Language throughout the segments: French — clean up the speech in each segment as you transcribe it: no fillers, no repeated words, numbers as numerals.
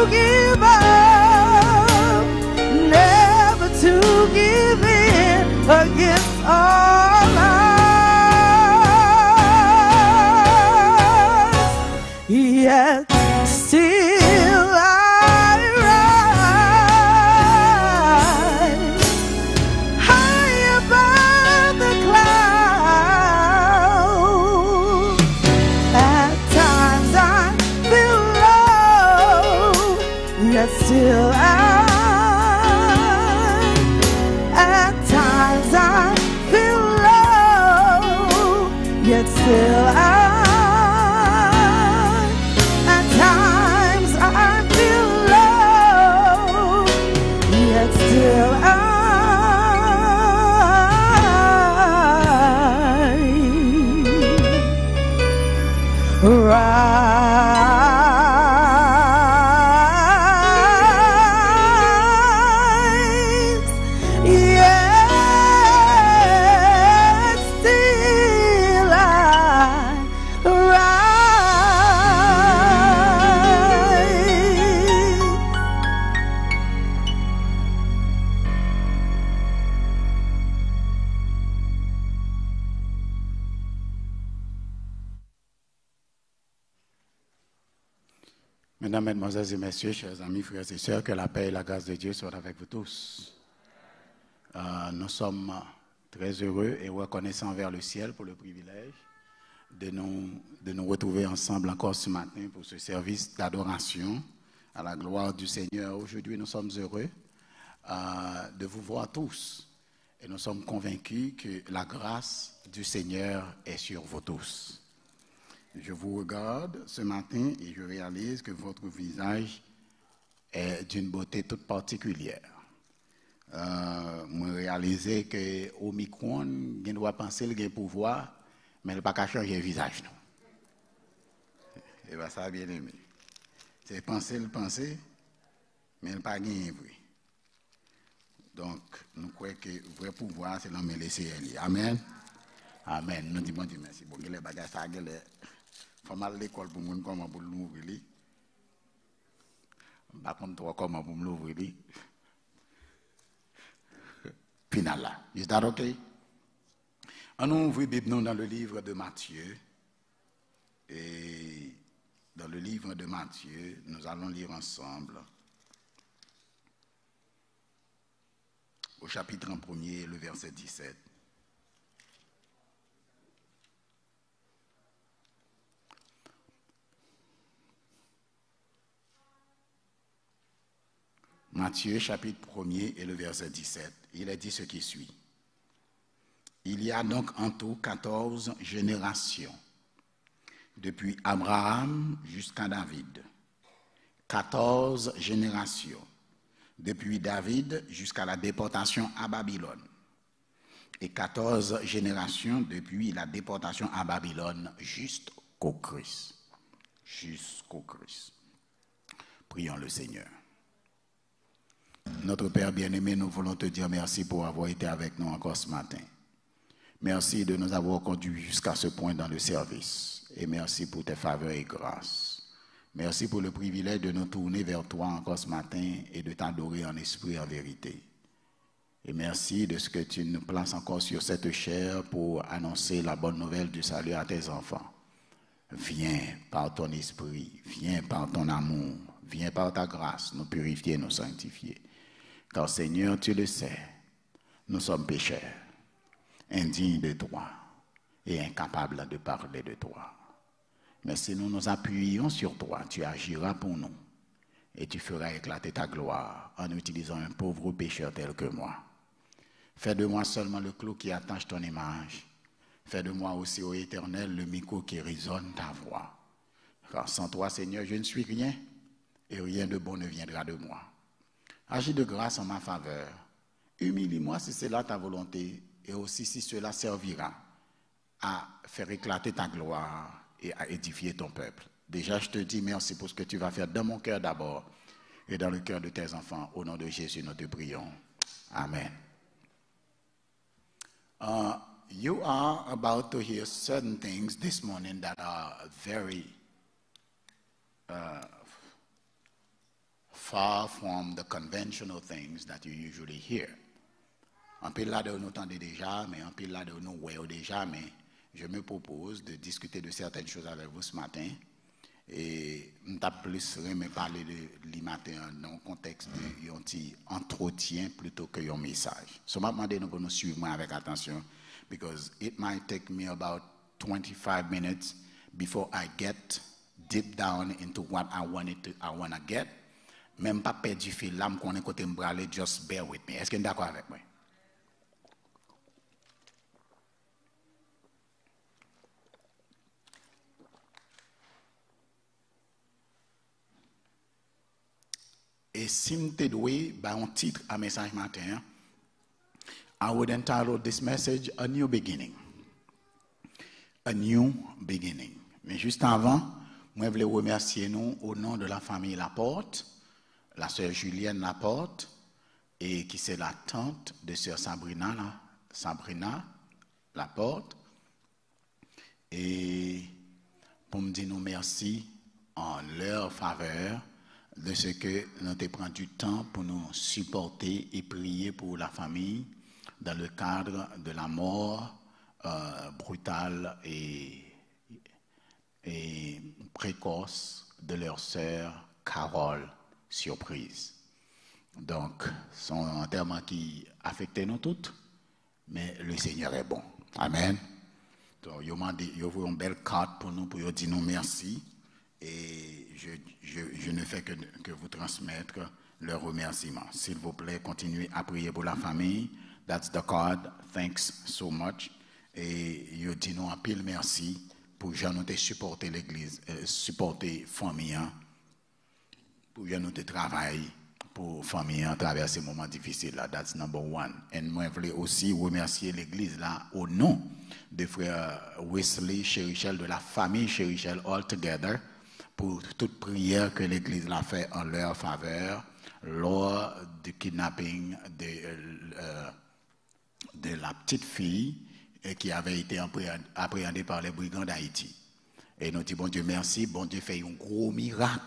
give up, never to give in against all odds. Yet still I rise high above the clouds. At times I feel low, yet still at times I feel low, yet still at times I feel low, yet still rise, yet still I rise. Mesdames, Mesdemoiselles et Messieurs, chers amis, frères et sœurs, que la paix et la grâce de Dieu soient avec vous tous. Nous sommes très heureux et reconnaissants vers le ciel pour le privilège de nous retrouver ensemble encore ce matin pour ce service d'adoration à la gloire du Seigneur. Aujourd'hui, nous sommes heureux de vous voir tous et nous sommes convaincus que la grâce du Seigneur est sur vous tous. Je vous regarde ce matin et je réalise que votre visage est d'une beauté toute particulière. Je réalise qu'au micro, on doit penser qu'il a pouvoir, mais il n'a pas qu'à changer le visage. Et bien ça, bien aimé. C'est penser le penser, mais il n'a pas gagné. Donc, nous croyons que le vrai pouvoir, c'est l'homme et le ciel. Amen. Amen. Nous disons merci. Bon, les bagages, ça, il faut mal à l'école pour nous comment pour l'ouvrir. Par contre, toi, comment pour l'ouvrir. Final là. Is that okay? On ouvre la Bible dans le livre de Matthieu. Et dans le livre de Matthieu, nous allons lire ensemble au chapitre 1er, le verset 17. Matthieu, chapitre 1er et le verset 17. Il est dit ce qui suit. Il y a donc en tout 14 générations, depuis Abraham jusqu'à David. 14 générations, depuis David jusqu'à la déportation à Babylone. Et 14 générations depuis la déportation à Babylone jusqu'au Christ. Jusqu'au Christ. Prions le Seigneur. Notre Père bien-aimé, nous voulons te dire merci pour avoir été avec nous encore ce matin. Merci de nous avoir conduits jusqu'à ce point dans le service. Et merci pour tes faveurs et grâces. Merci pour le privilège de nous tourner vers toi encore ce matin et de t'adorer en esprit et en vérité. Et merci de ce que tu nous places encore sur cette chair pour annoncer la bonne nouvelle du salut à tes enfants. Viens par ton esprit, viens par ton amour, viens par ta grâce nous purifier, nous sanctifier. Car Seigneur, tu le sais, nous sommes pécheurs, indignes de toi et incapables de parler de toi. Mais si nous nous appuyons sur toi, tu agiras pour nous et tu feras éclater ta gloire en utilisant un pauvre pécheur tel que moi. Fais de moi seulement le clou qui attache ton image. Fais de moi aussi, ô Éternel, le micro qui résonne ta voix. Car sans toi, Seigneur, je ne suis rien et rien de bon ne viendra de moi. Agis de grâce en ma faveur. Humilie-moi si c'est là ta volonté et aussi si cela servira à faire éclater ta gloire et à édifier ton peuple. Déjà, je te dis merci pour ce que tu vas faire dans mon cœur d'abord et dans le cœur de tes enfants. Au nom de Jésus, nous te prions. Amen. You are about to hear certain things this morning that are very far from the conventional things that you usually hear. En pile là de nous entendez déjà, mais en pile là de nous voyons déjà, mais je me propose de discuter de certaines choses avec vous ce matin. Et je vais plus parler de le matin dans le contexte d'un petit entretien plutôt que un message. So, je vais demander nous suivre avec attention, because it might take me about 25 minutes before I get deep down into what I want to get. Même pas perdre du fil là, je côté m'braler, just bear with me. Est-ce que vous êtes d'accord avec moi? Et si je te dois un titre à message matin, I would entitle this message A New Beginning. A New Beginning. Mais juste avant, moi, je voulais remercier nous au nom de la famille Laporte, la sœur Julienne Laporte, et qui c'est la tante de sœur Sabrina Laporte. Et pour me dire nous merci en leur faveur de ce que nous avons pris du temps pour nous supporter et prier pour la famille dans le cadre de la mort brutale et précoce de leur sœur Carole Surprise. Donc, c'est un enterrement qui affectait nous toutes, mais le Seigneur est bon. Amen. Donc, il y a une belle carte pour nous, pour dire nous merci. Et je ne fais que vous transmettre leurs remerciements. S'il vous plaît, continuez à prier pour la famille. That's the card. Thanks so much. Et je dis nous un pile merci pour nous supporter l'église, supporter la famille, pour nous travailler pour la famille à travers ces moments difficiles là. That's number one. Et moi, je voulais aussi remercier l'église là au nom de frère Wesley Chérichel, de la famille Chérichel all together, pour toute prière que l'Église l'a fait en leur faveur lors du kidnapping de la petite fille qui avait été appréhendée par les brigands d'Haïti. Et nous disons, bon Dieu, merci, bon Dieu fait un gros miracle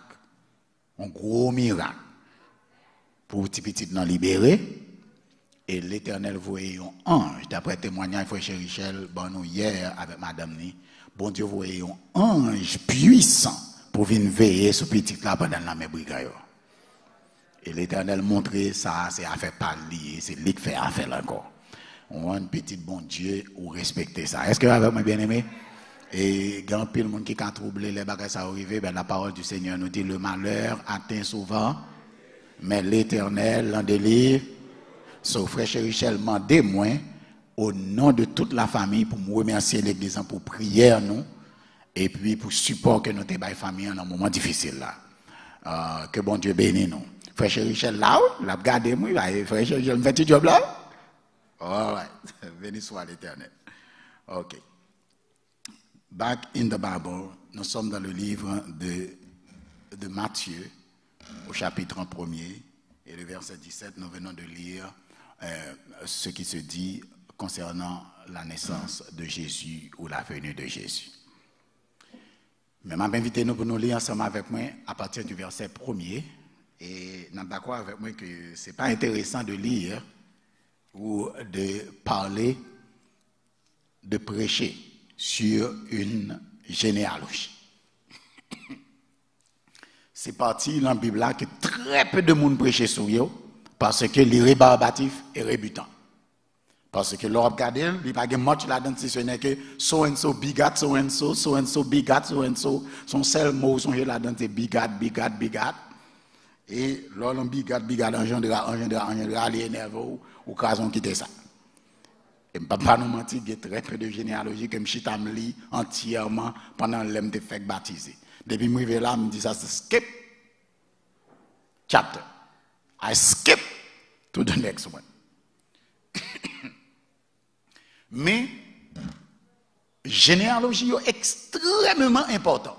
pour petit petit nous libérer. Et l'Éternel voyait un ange, d'après témoignage frère Chérichel, bon nous hier avec madame ni, bon Dieu voyait un ange puissant pour venir veiller sur petit là pendant la même brigade. Et l'Éternel montrait ça, c'est affaire pas lié, c'est lui qui fait affaire encore. On a un petit bon Dieu ou respecter ça. Est-ce que avec moi bien aimé? Et grand pile monde qui a troublé les bagages ça arrivé, ben la parole du Seigneur nous dit le malheur atteint souvent, mais l'Éternel l'en délivre. Sauf frère Chérichel mandé moi au nom de toute la famille pour me remercier l'église pour prière nous. Et puis pour support que notre famille dans un moment difficile là. Que bon Dieu bénisse nous. Frère Chérichel là, l'a regardé moi, frère Chérichel me fait du job là. All right. Béni soit l'Éternel. OK. Back in the Bible, nous sommes dans le livre de Matthieu au chapitre 1er et le verset 17, nous venons de lire ce qui se dit concernant la naissance de Jésus ou la venue de Jésus. Mais je vais inviter nous pour nous lire ensemble avec moi à partir du verset 1er. Et nous sommes d'accord avec moi que ce n'est pas intéressant de lire ou de parler, de prêcher sur une généalogie. C'est parti dans la Bible là que très peu de monde prêchait sur eux parce que les rébarbatifs est rébutant. Parce que l'on regarde, il n'y a pas de much là-dedans, si ce n'est que so and so begat, so and so begat, so and so. Son seul mot, son jeu là-dedans, c'est begat. Et l'on begat, engendra, les énerve ou cason quitter ça. Et je ne peux pas nous mentir, il y a très peu de généalogie que je suis lis entièrement pendant l'homme de fait baptisé. Depuis que je suis là, je me dis ça, c'est skip chapter. I skip to the next one. Mais généalogie est extrêmement important.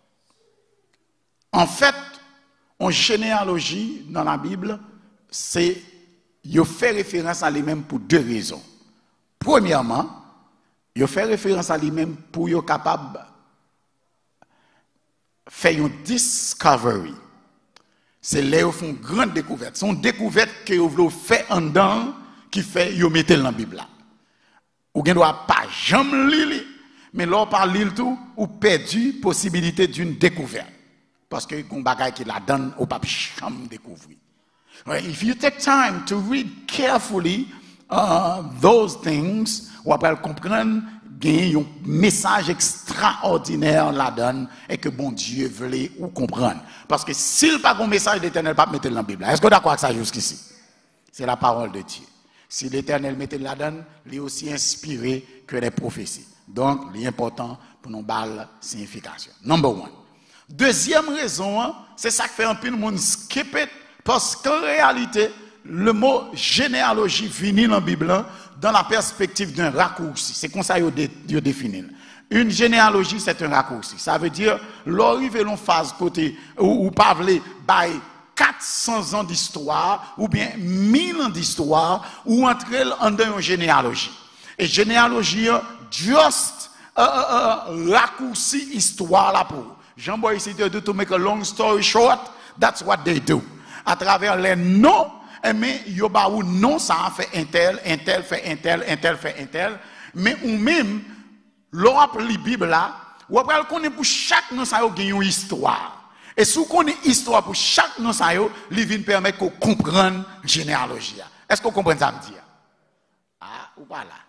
En fait, en généalogie dans la Bible, c'est il fait référence à lui-même pour deux raisons. Premièrement, il fait référence à lui-même pour être capable de faire une discovery, C'est là où font une grande découverte. C'est une découverte que vous fait en dedans qui fait vous mettez dans la Bible là. Ou ne doit pas jamais lire, mais là par lire tout, ou perdu possibilité d'une découverte. Parce que qu'on bagaille qui la donne au pas jamais découvrir. Right? If you take time to read carefully those things, vous allez comprendre qu'il y a un message extraordinaire là-dedans et que bon Dieu voulait ou comprendre. Parce que s'il n'y a pas un message d'Éternel, pas mettre dans la Bible. Est-ce que vous êtes d'accord avec ça jusqu'ici? C'est la parole de Dieu. Si l'Éternel mettait là-dedans, il est aussi inspiré que les prophéties. Donc, l'important pour nous balle signification. Number one. Deuxième raison, c'est ça qui fait un peu de monde skip it, parce qu'en réalité, le mot généalogie finit dans la Bible dans la perspective d'un raccourci. C'est comme ça qu'il définit. Une généalogie, c'est un raccourci. Ça veut dire, l'arrivée en phase côté, ou parler, by 400 ans d'histoire, ou bien 1000 ans d'histoire, ou entrer dans une généalogie. Et généalogie, just raccourci histoire là pour. Jean-Boy ici dit to make a long story short, that's what they do. À travers les noms, mais il y a ou non ça a fait un tel fait un tel, un tel fait un tel, mais ou même l'on lit Bible là, ou après qu'on est pour chaque nom ça y a une histoire. Et si on connaît histoire pour chaque nom ça y a, il vient permettre qu'on comprenne généalogie. Est-ce qu'on comprend ça me dire? Ah, ou pas là.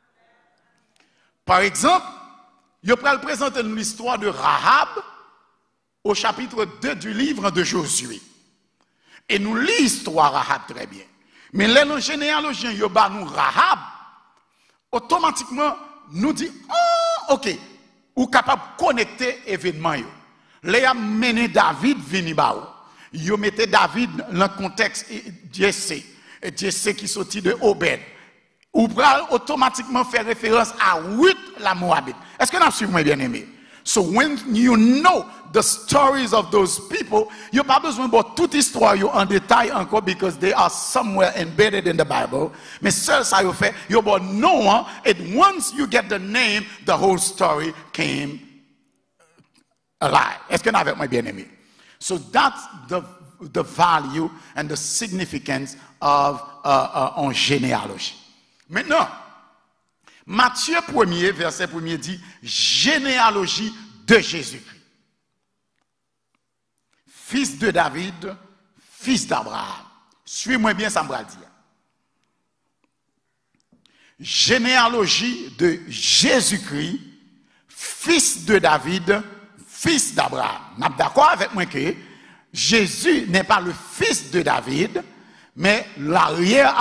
Par exemple, je vais présenter l'histoire de Rahab au chapitre 2 du livre de Josué. Et nous lisons l'histoire Rahab très bien. Mais les généalogiens, nous Rahab, automatiquement, nous dit, oh, ok, ou capable de connecter l'événement. Les a mené David vini baou. Yo mettez David dans le contexte Jessé. Et Jessé qui sortit de Obed. Ou pral automatiquement faire référence à Ruth la Moabite. Est-ce que nous suivons bien aimé? So when you know the stories of those people, you pas besoin de toute histoire en détail encore because they are somewhere embedded in the Bible. Mais seul ça you fait, you know one, and once you get the name, the whole story came alive. Est-ce que nous avons bien aimé? So that's the value and the significance of en généalogie. Maintenant, Matthieu 1er, verset 1er dit généalogie de Jésus-Christ. Fils de David, fils d'Abraham. Suis-moi bien, ça me va dire. Généalogie de Jésus-Christ, fils de David, fils d'Abraham. Vous êtes d'accord avec moi que Jésus n'est pas le fils de David, mais l'arrière,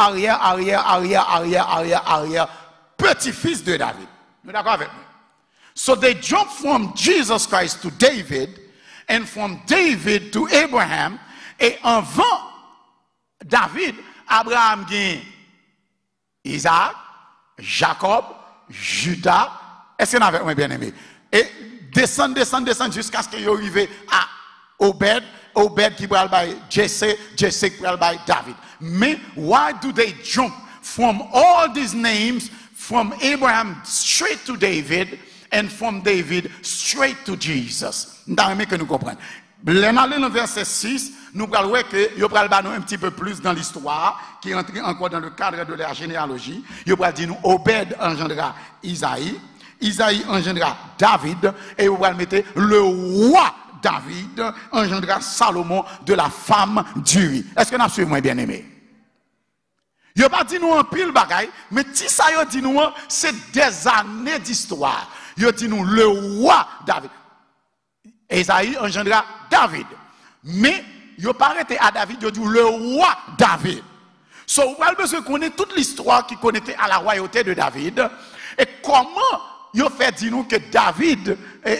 petit-fils de David. Vous êtes d'accord avec moi? So they jump from Jesus Christ to David, and from David to Abraham, et avant David, Abraham gagne Isaac, Jacob, Judas. Est-ce que vous avez bien aimé? Et descend jusqu'à ce qu'il arrive à Obed qui va by Jesse qui va by David. Mais why do they jump from all these names from Abraham straight to David and from David straight to Jesus? Nous avons que nous comprenions. Dans le verset 6, nous allons voir que nous allons un petit peu plus dans l'histoire qui entre encore dans le cadre de la généalogie. Nous allons dire nous Obed engendra Isaïe, Isaïe engendra David et nous allons mettre le roi David engendra Salomon de la femme d'Uri. Est-ce que nous suivons bien aimé? Il n'a pas dit nous en pile bagaille, mais si ça y dit nous, c'est des années d'histoire. Il a dit nous le roi David. Isaïe engendra David. Mais il n'a pas arrêté à David, il a dit le roi David. So, vous avez besoin de connaître toute l'histoire qui connectait à la royauté de David. Et comment il a fait dire nous que David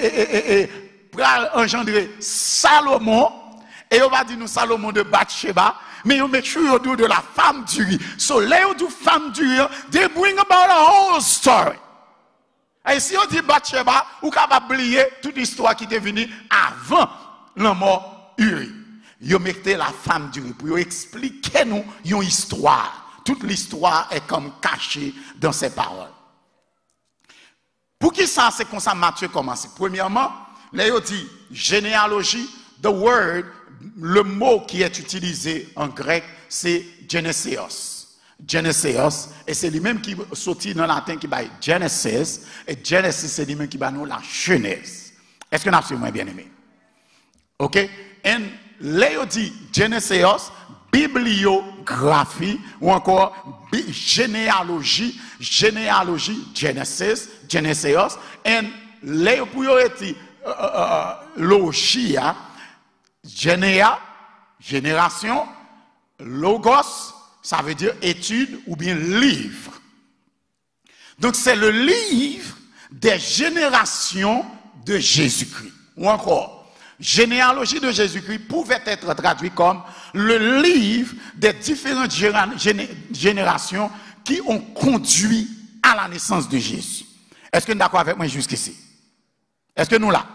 pour engendrer Salomon, et on va dire nous Salomon de Bathsheba, mais on met toujours de la femme d'Uri. So, les femmes d'Uri, they bring about a whole story. Et si on dit Bathsheba, on capable oublier toute l'histoire qui est venue avant la mort Uri. Ils mettez la femme d'Uri pour expliquer nous une histoire. Toute l'histoire est comme cachée dans ces paroles. Pour qui ça, c'est comme ça Matthieu commence? Premièrement, là, il dit généalogie, the word le mot qui est utilisé en grec, c'est Geneseos. Geneseos, et c'est lui-même qui sortit dans le latin qui va Genesis, et Genesis, c'est lui-même qui va nous la Genèse. Est-ce que nous avons bien aimé? Ok? Et là, dit Geneseos, bibliographie, ou encore généalogie, Genesis, Geneseos, et là, pour y logia, généa, génération, logos, ça veut dire étude ou bien livre. Donc c'est le livre des générations de Jésus-Christ. Ou encore, généalogie de Jésus-Christ pouvait être traduit comme le livre des différentes générations qui ont conduit à la naissance de Jésus. Est-ce que vous êtes d'accord avec moi jusqu'ici? Est-ce que nous là?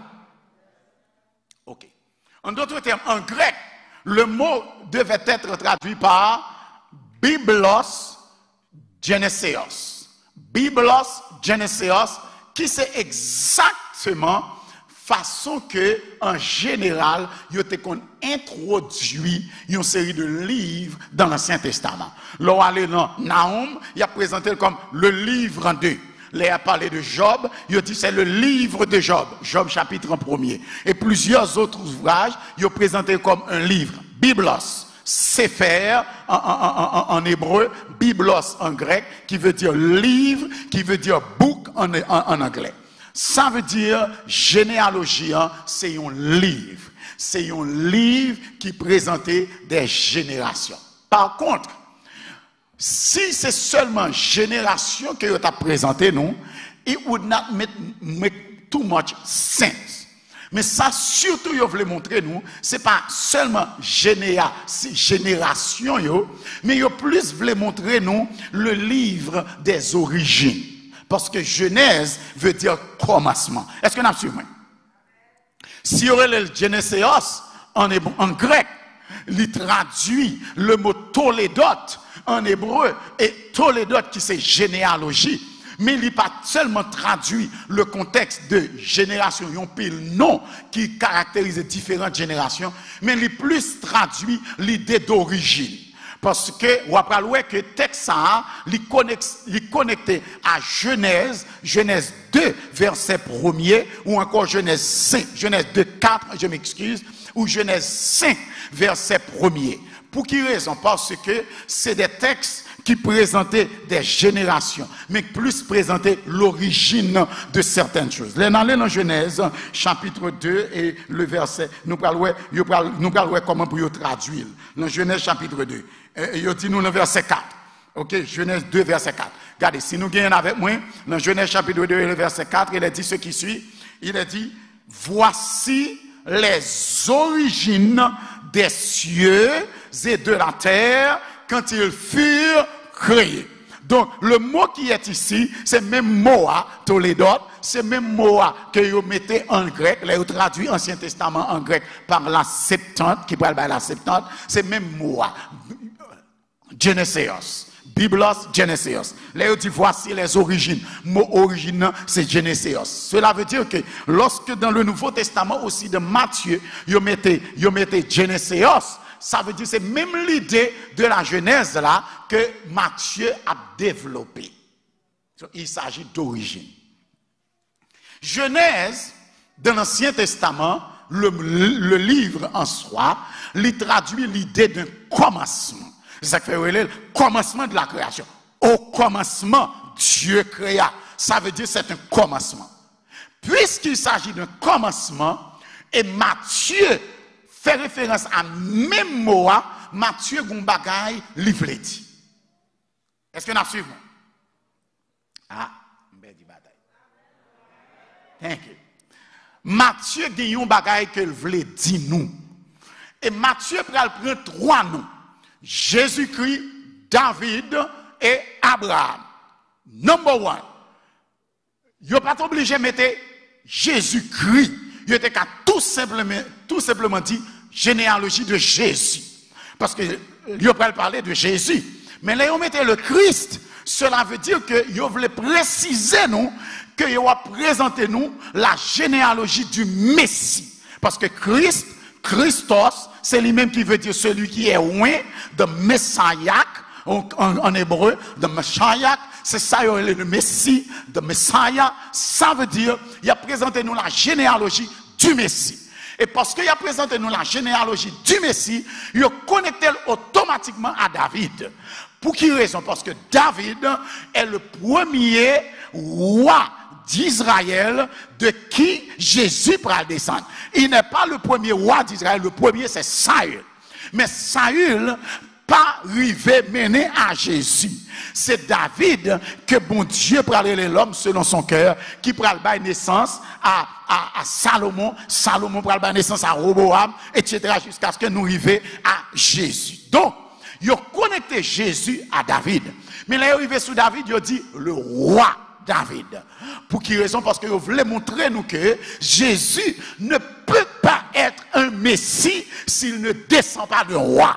Ok. En d'autres termes, en grec, le mot devait être traduit par Biblos Geneseos. Biblos Geneseos, qui c'est exactement façon que, en général, il a introduit une série de livres dans l'Ancien Testament. Là, allez dans Nahum, il a présenté comme le livre en deux. Là, il a parlé de Job, il a dit c'est le livre de Job, Job chapitre 1er. Et plusieurs autres ouvrages, il a présenté comme un livre, Biblos. Sefer en hébreu, Biblos en grec, qui veut dire livre, qui veut dire book en anglais. Ça veut dire généalogie, c'est un livre. C'est un livre qui présentait des générations. Par contre, si c'est seulement génération que vous avez présenté, nous, it would not make too much sense. Mais ça, surtout, je voulais montrer nous, ce n'est pas seulement génération, mais je plus voulais montrer nous le livre des origines. Parce que Genèse veut dire commencement. Est-ce que nous avons suivi? Si on aurait le Geneseos en grec, il traduit le mot Toledot en hébreu, et Toledot qui c'est généalogie. Mais il n'a pas seulement traduit le contexte de génération, il y a un pile nom qui caractérise différentes générations, mais il plus traduit l'idée d'origine. Parce que, on va voir que le texte est connecté à Genèse 2, verset 1er, ou encore Genèse 5, Genèse 2, 4, je m'excuse, ou Genèse 5, verset 1er. Pour quelle raison? Parce que c'est des textes qui présentaient des générations, mais plus présentaient l'origine de certaines choses. Là, dans Genèse, chapitre 2, et le verset, nous parlons comment pour traduire. Dans Genèse, chapitre 2. Il dit nous le verset 4. Ok, Genèse 2, verset 4. Regardez, si nous gagnons avec moi, dans Genèse, chapitre 2, et le verset 4, il a dit ce qui suit. Il a dit, voici les origines des cieux et de la terre quand ils furent créés. Donc, le mot qui est ici, c'est même mot à Toledot, c'est même mot que vous mettez en grec, là vous traduit Ancien Testament en grec par la Septante, qui parle de la Septante, c'est même mot à Geneseos. Biblos, Geneseos. Là, il dit, voici les origines. Mot origine, c'est Geneseos. Cela veut dire que lorsque dans le Nouveau Testament aussi de Matthieu, il mettez Geneseos, ça veut dire c'est même l'idée de la Genèse là que Matthieu a développé. Il s'agit d'origine. Genèse, dans l'Ancien Testament, le livre en soi, il traduit l'idée d'un commencement. C'est ça qui fait le commencement de la création. Au commencement, Dieu créa. Ça veut dire c'est un commencement. Puisqu'il s'agit d'un commencement, et Matthieu fait référence à même mot, Matthieu Gombagaï livre dit. Est-ce que nous suivons? Ah, m'bedi bataille. Thank you. Matthieu Guillaume Bagaï que voulait dire nous. Et Matthieu prend trois noms. Jésus-Christ, David et Abraham. Number one. Il n'est pas obligé de mettre Jésus-Christ. Il était qu'à tout simplement dit généalogie de Jésus. Parce que il a parlé de Jésus. Mais là, il mettait le Christ. Cela veut dire que il voulait préciser nous qu'il va présenter nous la généalogie du Messie. Parce que Christ, Christos, c'est lui-même qui veut dire celui qui est loin, de Messiah, en hébreu, de Messiah, c'est ça le Messie, de Messiah, ça veut dire, il a présenté nous la généalogie du Messie. Et parce qu'il a présenté nous la généalogie du Messie, il a connecté automatiquement à David. Pour quelle raison? Parce que David est le premier roi d'Israël de qui Jésus pourra descendre. Il n'est pas le premier roi d'Israël, le premier c'est Saül. Mais Saül pas arrivé mener à Jésus. C'est David que bon Dieu pourra aller l'homme selon son cœur, qui pourra donner naissance à Salomon, Salomon pourra donner naissance à Roboam, etc. jusqu'à ce que nous arrivions à Jésus. Donc, il a connecté Jésus à David. Mais là, il est arrivé sous David, il a dit le roi David. Pour quelle raison? Parce que vous voulez montrer nous que Jésus ne peut pas être un Messie s'il ne descend pas de roi.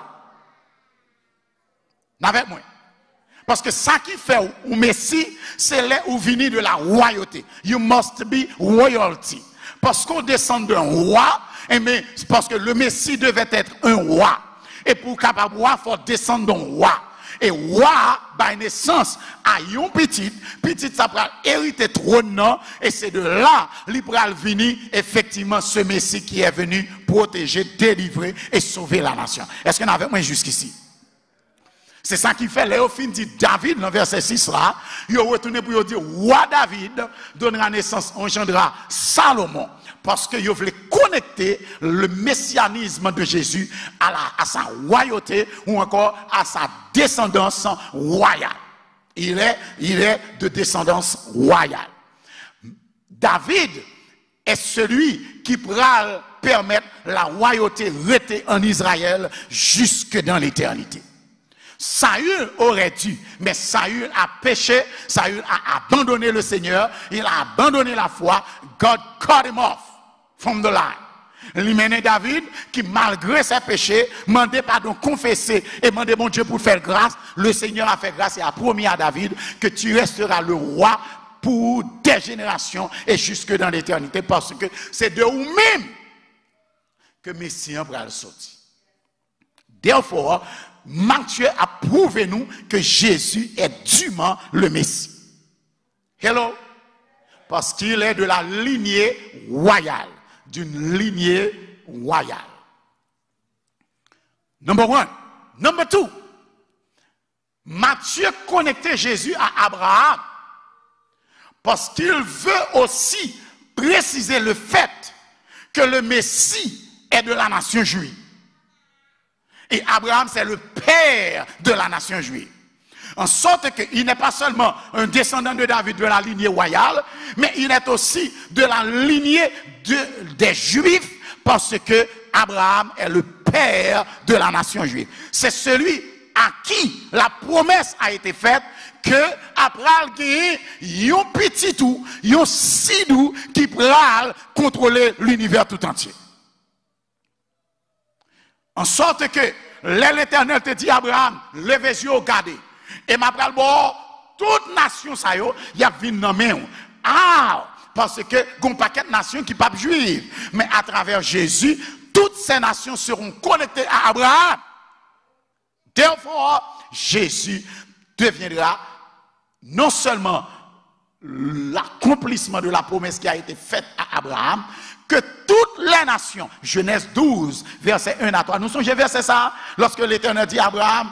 N'avec moi. Parce que ça qui fait au Messie, c'est là où vient de la royauté. You must be royalty. Parce qu'on descend d'un roi, mais parce que le Messie devait être un roi. Et pour capable roi, il faut descendre d'un roi. Et roi, par naissance, à yon petit ça va hériter trône, et c'est de là, il va venir effectivement ce Messie qui est venu protéger, délivrer et sauver la nation. Est-ce qu'on avait moi jusqu'ici? C'est ça qui fait, Léophine dit David, dans verset 6 là, il retourné pour dire, roi David donnera naissance, engendra Salomon. Parce qu'il voulait connecter le messianisme de Jésus à sa royauté ou encore à sa descendance royale. Il est de descendance royale. David est celui qui pourra permettre la royauté rester en Israël jusque dans l'éternité. Saül aurait dû, mais Saül a péché, Saül a abandonné le Seigneur, il a abandonné la foi, God cut him off from the line. Il menait David qui, malgré ses péchés, demandait pardon, confessé et demandait mon Dieu pour faire grâce. Le Seigneur a fait grâce et a promis à David que tu resteras le roi pour des générations et jusque dans l'éternité, parce que c'est de vous-même que Messie va le sortir. Therefore, Matthieu a prouvé nous que Jésus est dûment le Messie. Hello? Parce qu'il est de la lignée royale. D'une lignée royale. Number one. Number two. Matthieu connectait Jésus à Abraham. Parce qu'il veut aussi préciser le fait que le Messie est de la nation juive. Et Abraham, c'est le père de la nation juive. En sorte qu'il n'est pas seulement un descendant de David de la lignée royale, mais il est aussi de la lignée des Juifs, parce que Abraham est le père de la nation juive. C'est celui à qui la promesse a été faite que après il y a un petit tout, il y a un sidou qui pourra contrôler l'univers tout entier. En sorte que l'Éternel te dit à Abraham, levez les yeux, regardez. Et ma pral bon, toute nation ça yo, y a vinn nan men. Ah, parce que gon paquet de nations qui pas juives, mais à travers Jésus, toutes ces nations seront connectées à Abraham. Therefore, Jésus deviendra non seulement l'accomplissement de la promesse qui a été faite à Abraham, que toutes les nations, Genèse 12, verset 1 à 3, nous songez verset ça, lorsque l'Éternel dit à Abraham,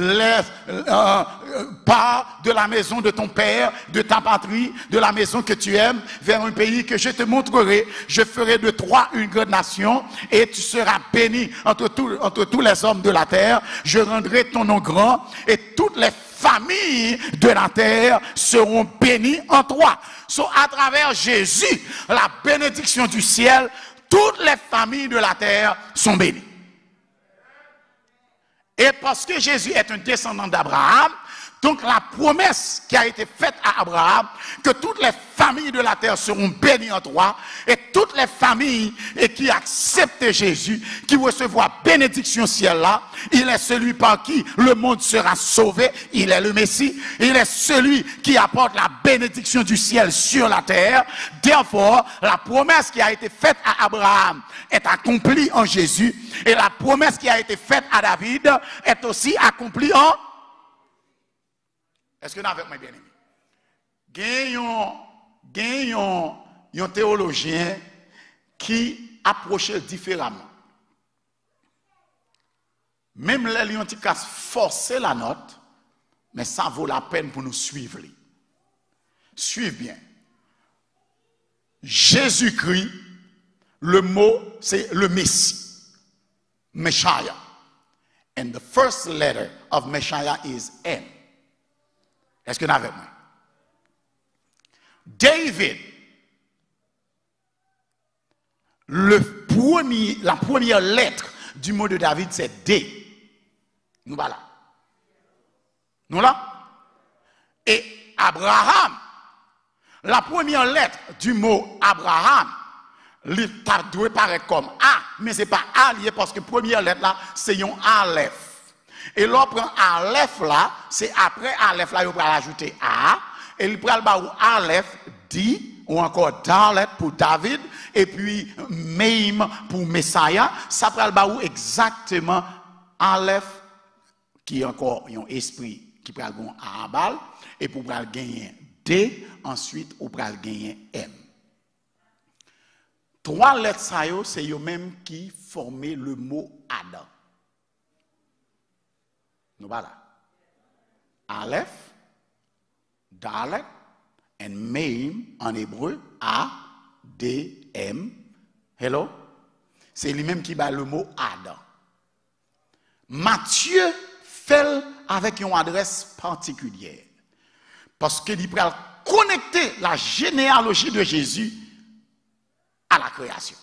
pars de la maison de ton père, de ta patrie, de la maison que tu aimes, vers un pays que je te montrerai, je ferai de toi une grande nation, et tu seras béni entre tous les hommes de la terre, je rendrai ton nom grand, et toutes les familles de la terre seront bénies en toi. So, à travers Jésus, la bénédiction du ciel, toutes les familles de la terre sont bénies. Et parce que Jésus est un descendant d'Abraham, Donc la promesse qui a été faite à Abraham, que toutes les familles de la terre seront bénies en toi, et toutes les familles qui acceptent Jésus, qui recevront bénédiction ciel là, il est celui par qui le monde sera sauvé, il est le Messie, il est celui qui apporte la bénédiction du ciel sur la terre. Therefore, la promesse qui a été faite à Abraham est accomplie en Jésus, et la promesse qui a été faite à David est aussi accomplie en... Est-ce que nous avons bien aimé? Gagnons un théologien qui approchait différemment. Même les lions qui forcer la note, mais ça vaut la peine pour nous suivre. Suivez bien. Jésus-Christ, le mot, c'est le Messie. Messiah. And the first letter of Messiah is M. Est-ce que vous avez moi? David, la première lettre du mot de David, c'est D. Nous voilà. Nous là? Et Abraham, la première lettre du mot Abraham, il doit paraître comme A, mais ce n'est pas A lié parce que la première lettre là, c'est un Aleph. Et l'on prend Aleph là, c'est après Aleph là, il va ajouter A, et il prend le Aleph, D, ou encore Dalet pour David, et puis Meim pour Messiah, ça prend le exactement Aleph, qui est encore un esprit qui prend le Abal, et pour gagner D, ensuite, on prend gagner M. Trois lettres, c'est eux-mêmes qui forment le mot Adam. Nous voilà. Aleph, Dalet, and Meim en hébreu, A, D, M. Hello? C'est lui-même qui bat le mot Adam. Matthieu fait avec une adresse particulière. Parce qu'il peut connecter la généalogie de Jésus à la création.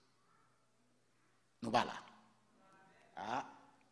Nous voilà. Ah.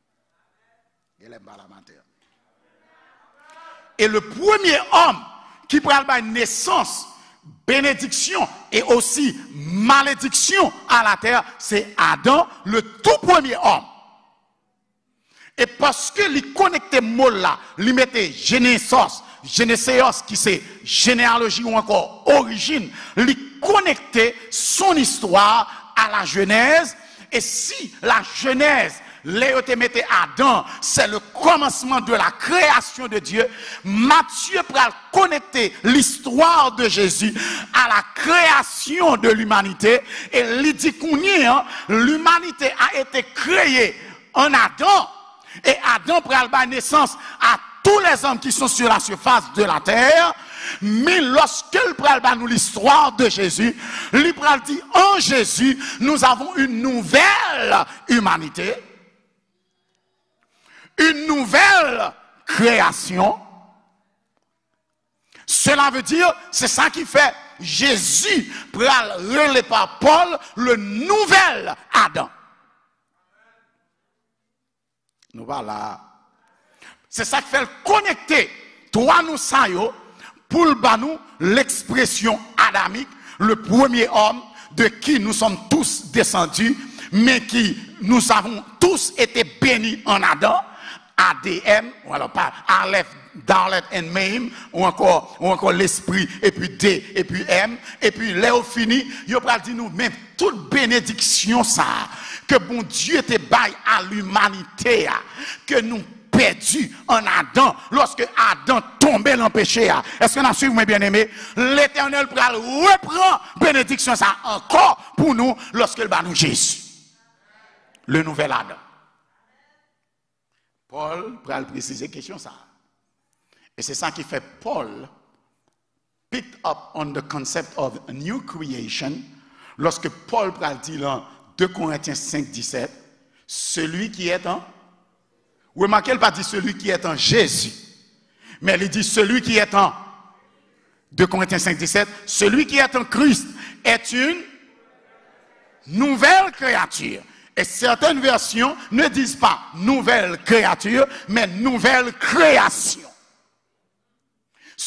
Et le premier homme qui prend la naissance, bénédiction et aussi malédiction à la terre, c'est Adam, le tout premier homme. Et parce que il connectait mot là, il mettait Genesis qui c'est généalogie ou encore origine, il connectait son histoire à la Genèse. Et si la Genèse, Léo te mettait Adam, c'est le commencement de la création de Dieu, Matthieu va connecter l'histoire de Jésus à la création de l'humanité. Et il dit qu'on l'humanité a été créée en Adam. Et Adam prend la naissance à tous les hommes qui sont sur la surface de la terre. Mais lorsqu'il prend nous l'histoire de Jésus, il dit en Jésus, nous avons une nouvelle humanité, une nouvelle création. Cela veut dire, c'est ça qui fait Jésus prend relais par Paul le nouvel Adam. Nous voilà. C'est ça qui fait connecter toi nous saillons pour nous l'expression adamique, le premier homme de qui nous sommes tous descendus, mais qui nous avons tous été bénis en Adam, ADM, ou alors pas Aleph, Dalet and Meim, ou encore l'esprit, et puis D, et puis M, et puis Léo fini, il va dire nous, même toute bénédiction ça, que bon Dieu te baille à l'humanité, que nous perdu en Adam, lorsque Adam tombait dans le péché. Est-ce que nous suivons, mes bien-aimés? L'Éternel reprend bénédiction ça encore pour nous lorsqu'il bat nous Jésus. Le nouvel Adam. Paul va préciser question ça. Et c'est ça qui fait Paul pick up on the concept of a new creation lorsque Paul va dire dans 2 Corinthiens 5, 17, celui qui est en... Remarquez, il ne dit pas celui qui est en Jésus, mais il dit celui qui est en 2 Corinthiens 5, 17, celui qui est en Christ est une nouvelle créature. Et certaines versions ne disent pas nouvelle créature, mais nouvelle création.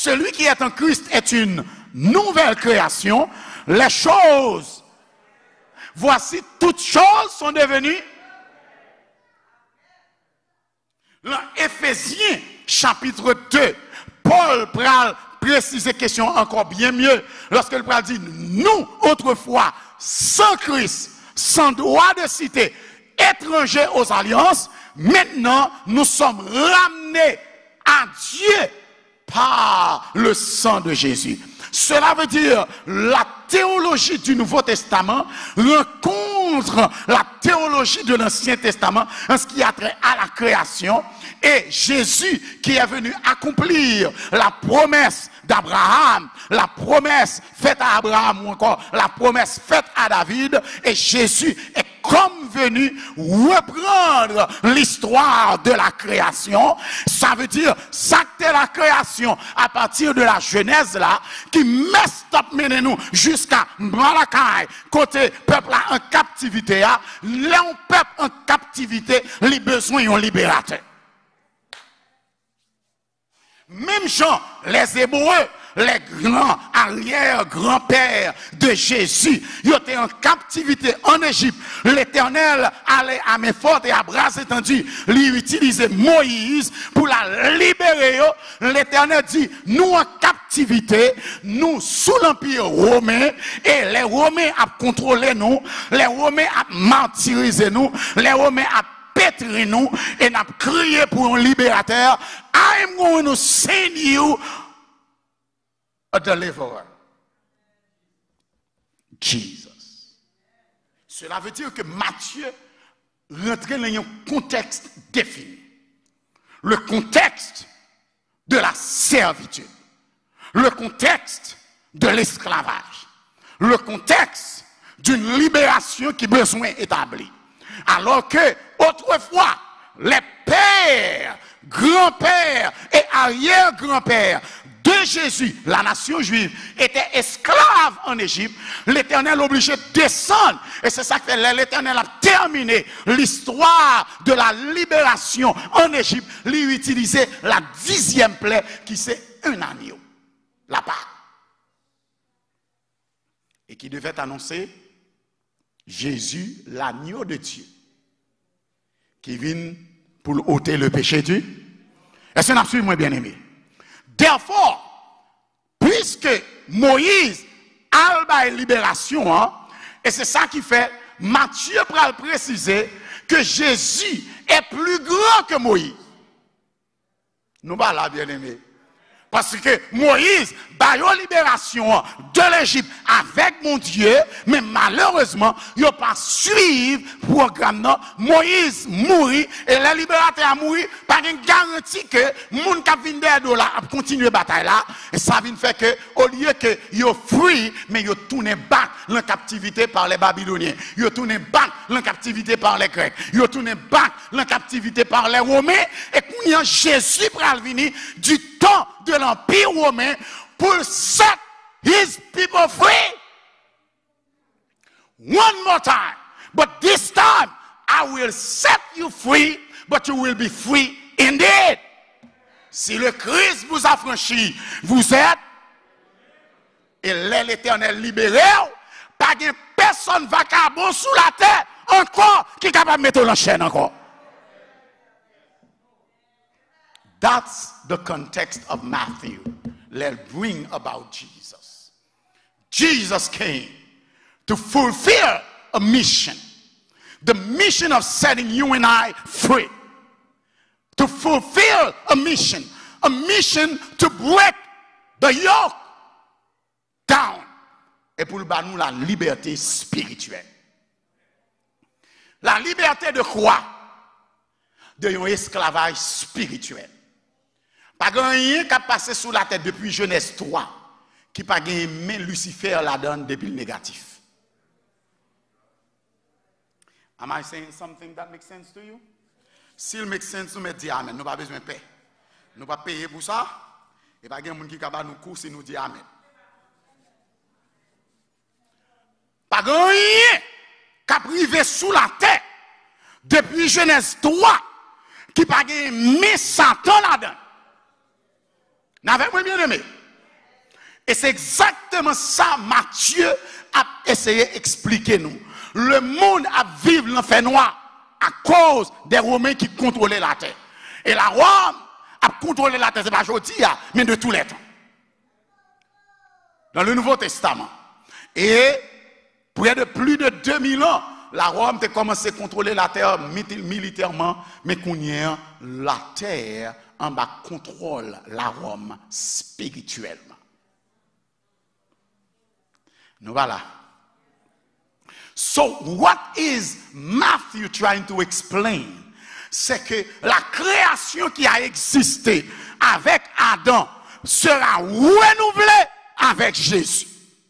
celui qui est en Christ est une nouvelle création. Les choses, voici, toutes choses sont devenues. Dans Éphésiens, chapitre 2, Paul pral préciser question encore bien mieux lorsqu'il pral dit, nous, autrefois, sans Christ, sans droit de cité, étrangers aux alliances, maintenant, nous sommes ramenés à Dieu par le sang de Jésus. Cela veut dire la théologie du Nouveau Testament rencontre la théologie de l'Ancien Testament en ce qui a trait à la création, et Jésus qui est venu accomplir la promesse d'Abraham, la promesse faite à Abraham ou encore la promesse faite à David, et Jésus est comme venu reprendre l'histoire de la création. Ça veut dire s'acter la création à partir de la Genèse là, qui messe top mené nous jusqu'à Malakai, côté peuple en captivité, là on peuple en captivité, les besoins ont libérateur. Même gens, les Hébreux, les grands arrière-grands-pères de Jésus, ils étaient en captivité en Égypte. L'Éternel allait à main forte et à bras étendus, lui utiliser Moïse pour la libérer. L'Éternel dit, nous en captivité, nous sous l'Empire romain, et les Romains ont contrôlé nous, les Romains ont martyrisé nous, les Romains ont pétri nous, et n'a crié pour un libérateur. I'm going to send you a deliverer. Jesus. Cela veut dire que Matthieu rentrait dans un contexte défini. Le contexte de la servitude. Le contexte de l'esclavage. Le contexte d'une libération qui besoin établi. Alors que, autrefois, les pères, grands-pères et arrière-grands-pères de Jésus, la nation juive, était esclave en Égypte. L'Éternel obligé de descendre. Et c'est ça que l'Éternel a terminé l'histoire de la libération en Égypte. Lui utiliser la 10e plaie qui c'est un agneau. La part. Et qui devait annoncer Jésus, l'agneau de Dieu, qui vient pour ôter le péché du. Est-ce qu'on a suivi, moi bien-aimé? Therefore, puisque Moïse a la libération, hein, et c'est ça qui fait, Matthieu va préciser que Jésus est plus grand que Moïse. Nous pas là, bien-aimé. Parce que Moïse a eu libération de l'Égypte avec mon Dieu, mais malheureusement, il n'a pas suivi le programme. Non. Moïse mourit et le libérateur a mouru, pas une garantie que les gens qui viennent de là a continué la bataille là. Et ça vient faire que, au lieu que ils fuient, mais ils tournent back en captivité par les Babyloniens. Ils tournent back en captivité par les Grecs. Ils tournent back en captivité par les Romains. Et quand Jésus pral venir du temps de l'Empire romain pour set his people free. One more time. But this time, I will set you free, but you will be free indeed. Si le Christ vous a franchi, vous êtes, et l'Éternel libéré, pas de personne vagabond sous la terre encore qui est capable de mettre en chaîne encore. That's the context of Matthew. Let's bring about Jesus. Jesus came to fulfill a mission. The mission of setting you and I free. To fulfill a mission to break the yoke down. Et pour nous la liberté spirituelle. La liberté de quoi? De un esclavage spirituel. Pas rien qui a passé sous la tête depuis Genèse 3, qui pas aimé Lucifer la donne depuis le négatif. Am I saying something that makes sense to you? S'il make sense, nous mettons amen. Nous pas besoin de paix. Nous pas payer pour ça. Et pas de monde qui va nous courser nous dire amen. Pas rien qui a privé sous la tête depuis Genèse 3, qui pas aimé Satan la donne. N'avez moi bien aimé. Et c'est exactement ça Matthieu a essayé d'expliquer nous. Le monde a vécu l'enfer noir à cause des Romains qui contrôlaient la terre. Et la Rome a contrôlé la terre, c'est pas aujourd'hui, mais de tous les temps. Dans le Nouveau Testament. Et près de plus de 2000 ans, la Rome a commencé à contrôler la terre militairement, mais qu'on y a la terre en bas contrôle la Rome spirituellement. Nous voilà. So what is Matthew trying to explain? C'est que la création qui a existé avec Adam sera renouvelée avec Jésus.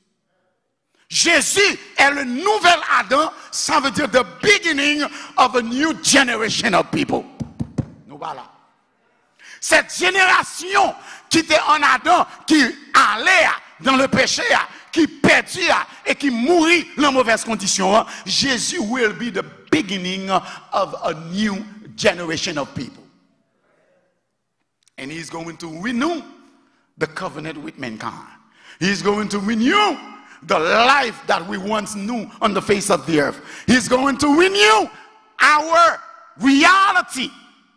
Jésus est le nouvel Adam, ça veut dire the beginning of a new generation of people. Nous voilà. Cette génération qui était en Adam, qui allait dans le péché, qui perdit et qui mourit dans mauvaises conditions, Jésus will be the beginning of a new generation of people. And he's going to renew the covenant with mankind. He's going to renew the life that we once knew on the face of the earth. He's going to renew our reality.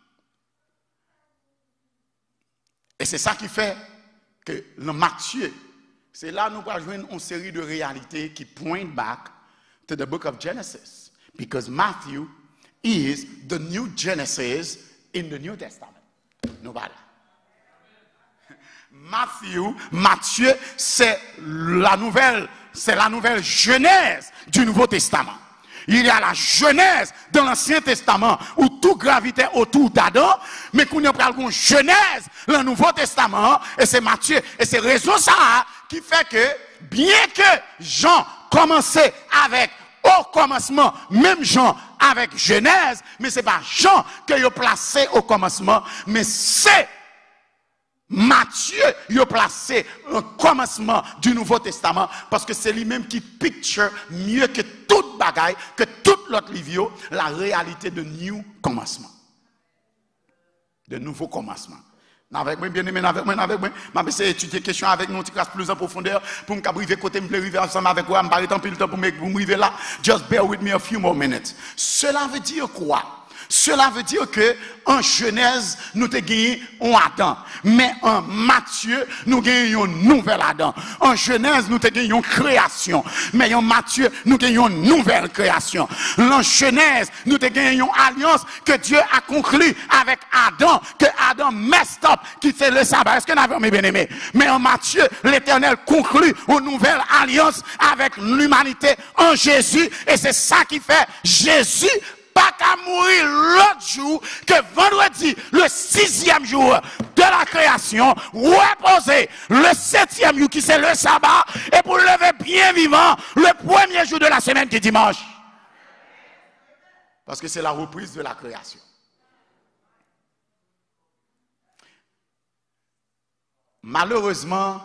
Et c'est ça qui fait que le Matthieu, c'est là nous allons jouer une série de réalités qui pointent back to the book of Genesis. Because Matthew is the new Genesis in the New Testament. Nous voilà. Matthieu, c'est la nouvelle genèse du Nouveau Testament. Il y a la genèse dans l'Ancien Testament où tout gravitait autour d'Adam, mais qu'on a pris une genèse dans le Nouveau Testament, et c'est Matthieu, et c'est raison ça qui fait que, bien que Jean commençait avec au commencement, même Jean avec Genèse, mais c'est pas Jean que il a placé au commencement, mais c'est Matthieu il a placé au commencement du Nouveau Testament, parce que c'est lui-même qui picture mieux que toute bagaille, que toute l'autre livre, la réalité de new commencement. De nouveau commencement. Avec moi, bien aimé, avec moi, je vais essayer d'étudier question avec nous, classe plus en profondeur, pour me arriver côté, me arriver ensemble avec vous, je vais pas temps pour me arriver là. Just bear with me a few more minutes. Cela veut dire quoi? Cela veut dire que en Genèse, nous avons gagné un Adam. Mais en Matthieu, nous gagnons un nouvel Adam. En Genèse, nous avons gagné une création. Mais en Matthieu, nous gagnons une nouvelle création. En Genèse, nous avons gagné une alliance que Dieu a conclue avec Adam, que Adam messed up, qui fait le sabbat. Est-ce que nous avons bien aimé? Mais en Matthieu, l'Éternel conclut une nouvelle alliance avec l'humanité en Jésus. Et c'est ça qui fait Jésus pas qu'à mourir l'autre jour que vendredi, le 6e jour de la création, reposer le 7e jour qui c'est le sabbat, et pour lever bien vivant le premier jour de la semaine qui est dimanche. Parce que c'est la reprise de la création. Malheureusement,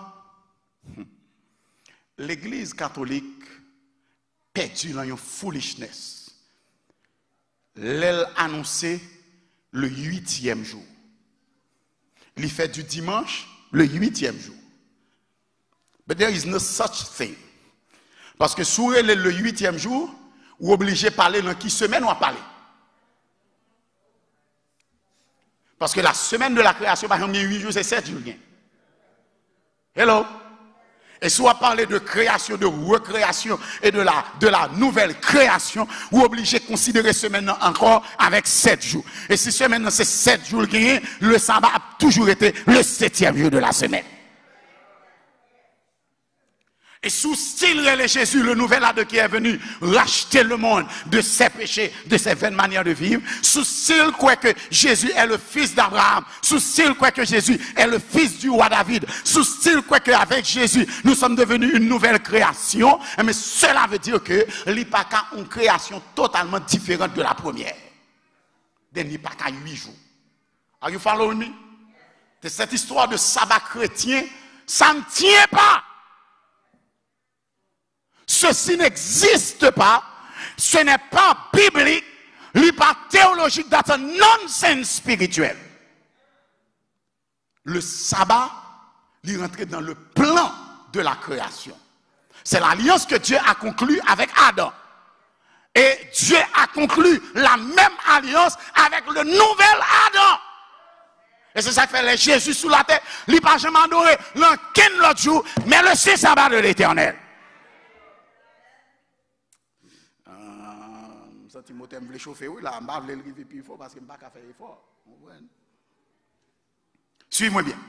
l'Église catholique perdue dans une foolishness. L'elle annoncé le 8e jour. Il fait du dimanche le 8e jour. But there is no such thing. Parce que sur le 8e jour, vous êtes obligé de parler dans qui semaine ou à parler. Parce que la semaine de la création, par exemple, 8 jours, c'est 7 jours. Hello? Et soit parler de création, de recréation et de la nouvelle création, vous êtes obligé de considérer semaine encore avec 7 jours. Et si semaine c'est 7 jours, le sabbat a toujours été le 7e jour de la semaine. Et sous style de Jésus, le nouvel Adam qui est venu racheter le monde de ses péchés, de ses vaines manières de vivre, sous style quoi que Jésus est le fils d'Abraham, sous style quoi que Jésus est le fils du roi David, sous style quoi que avec Jésus, nous sommes devenus une nouvelle création, mais cela veut dire que l'Ipaka est une création totalement différente de la première. De l'Ipaka 8 jours. Are you following me? De cette histoire de sabbat chrétien, ça ne tient pas. Ceci n'existe pas, ce n'est pas biblique, ce n'est pas théologique, c'est un nonsense spirituel. Le sabbat il rentre dans le plan de la création. C'est l'alliance que Dieu a conclue avec Adam. Et Dieu a conclu la même alliance avec le nouvel Adam. Et c'est ça que fait les Jésus sous la terre. Il n'a pas jamais adoré l'autre jour, mais le 6 sabbat de l'Éternel. Ça, Timothée me chauffer, oui, là, je ne vais pas le plus fort parce que je ne vais pas faire effort. Suivez-moi bien.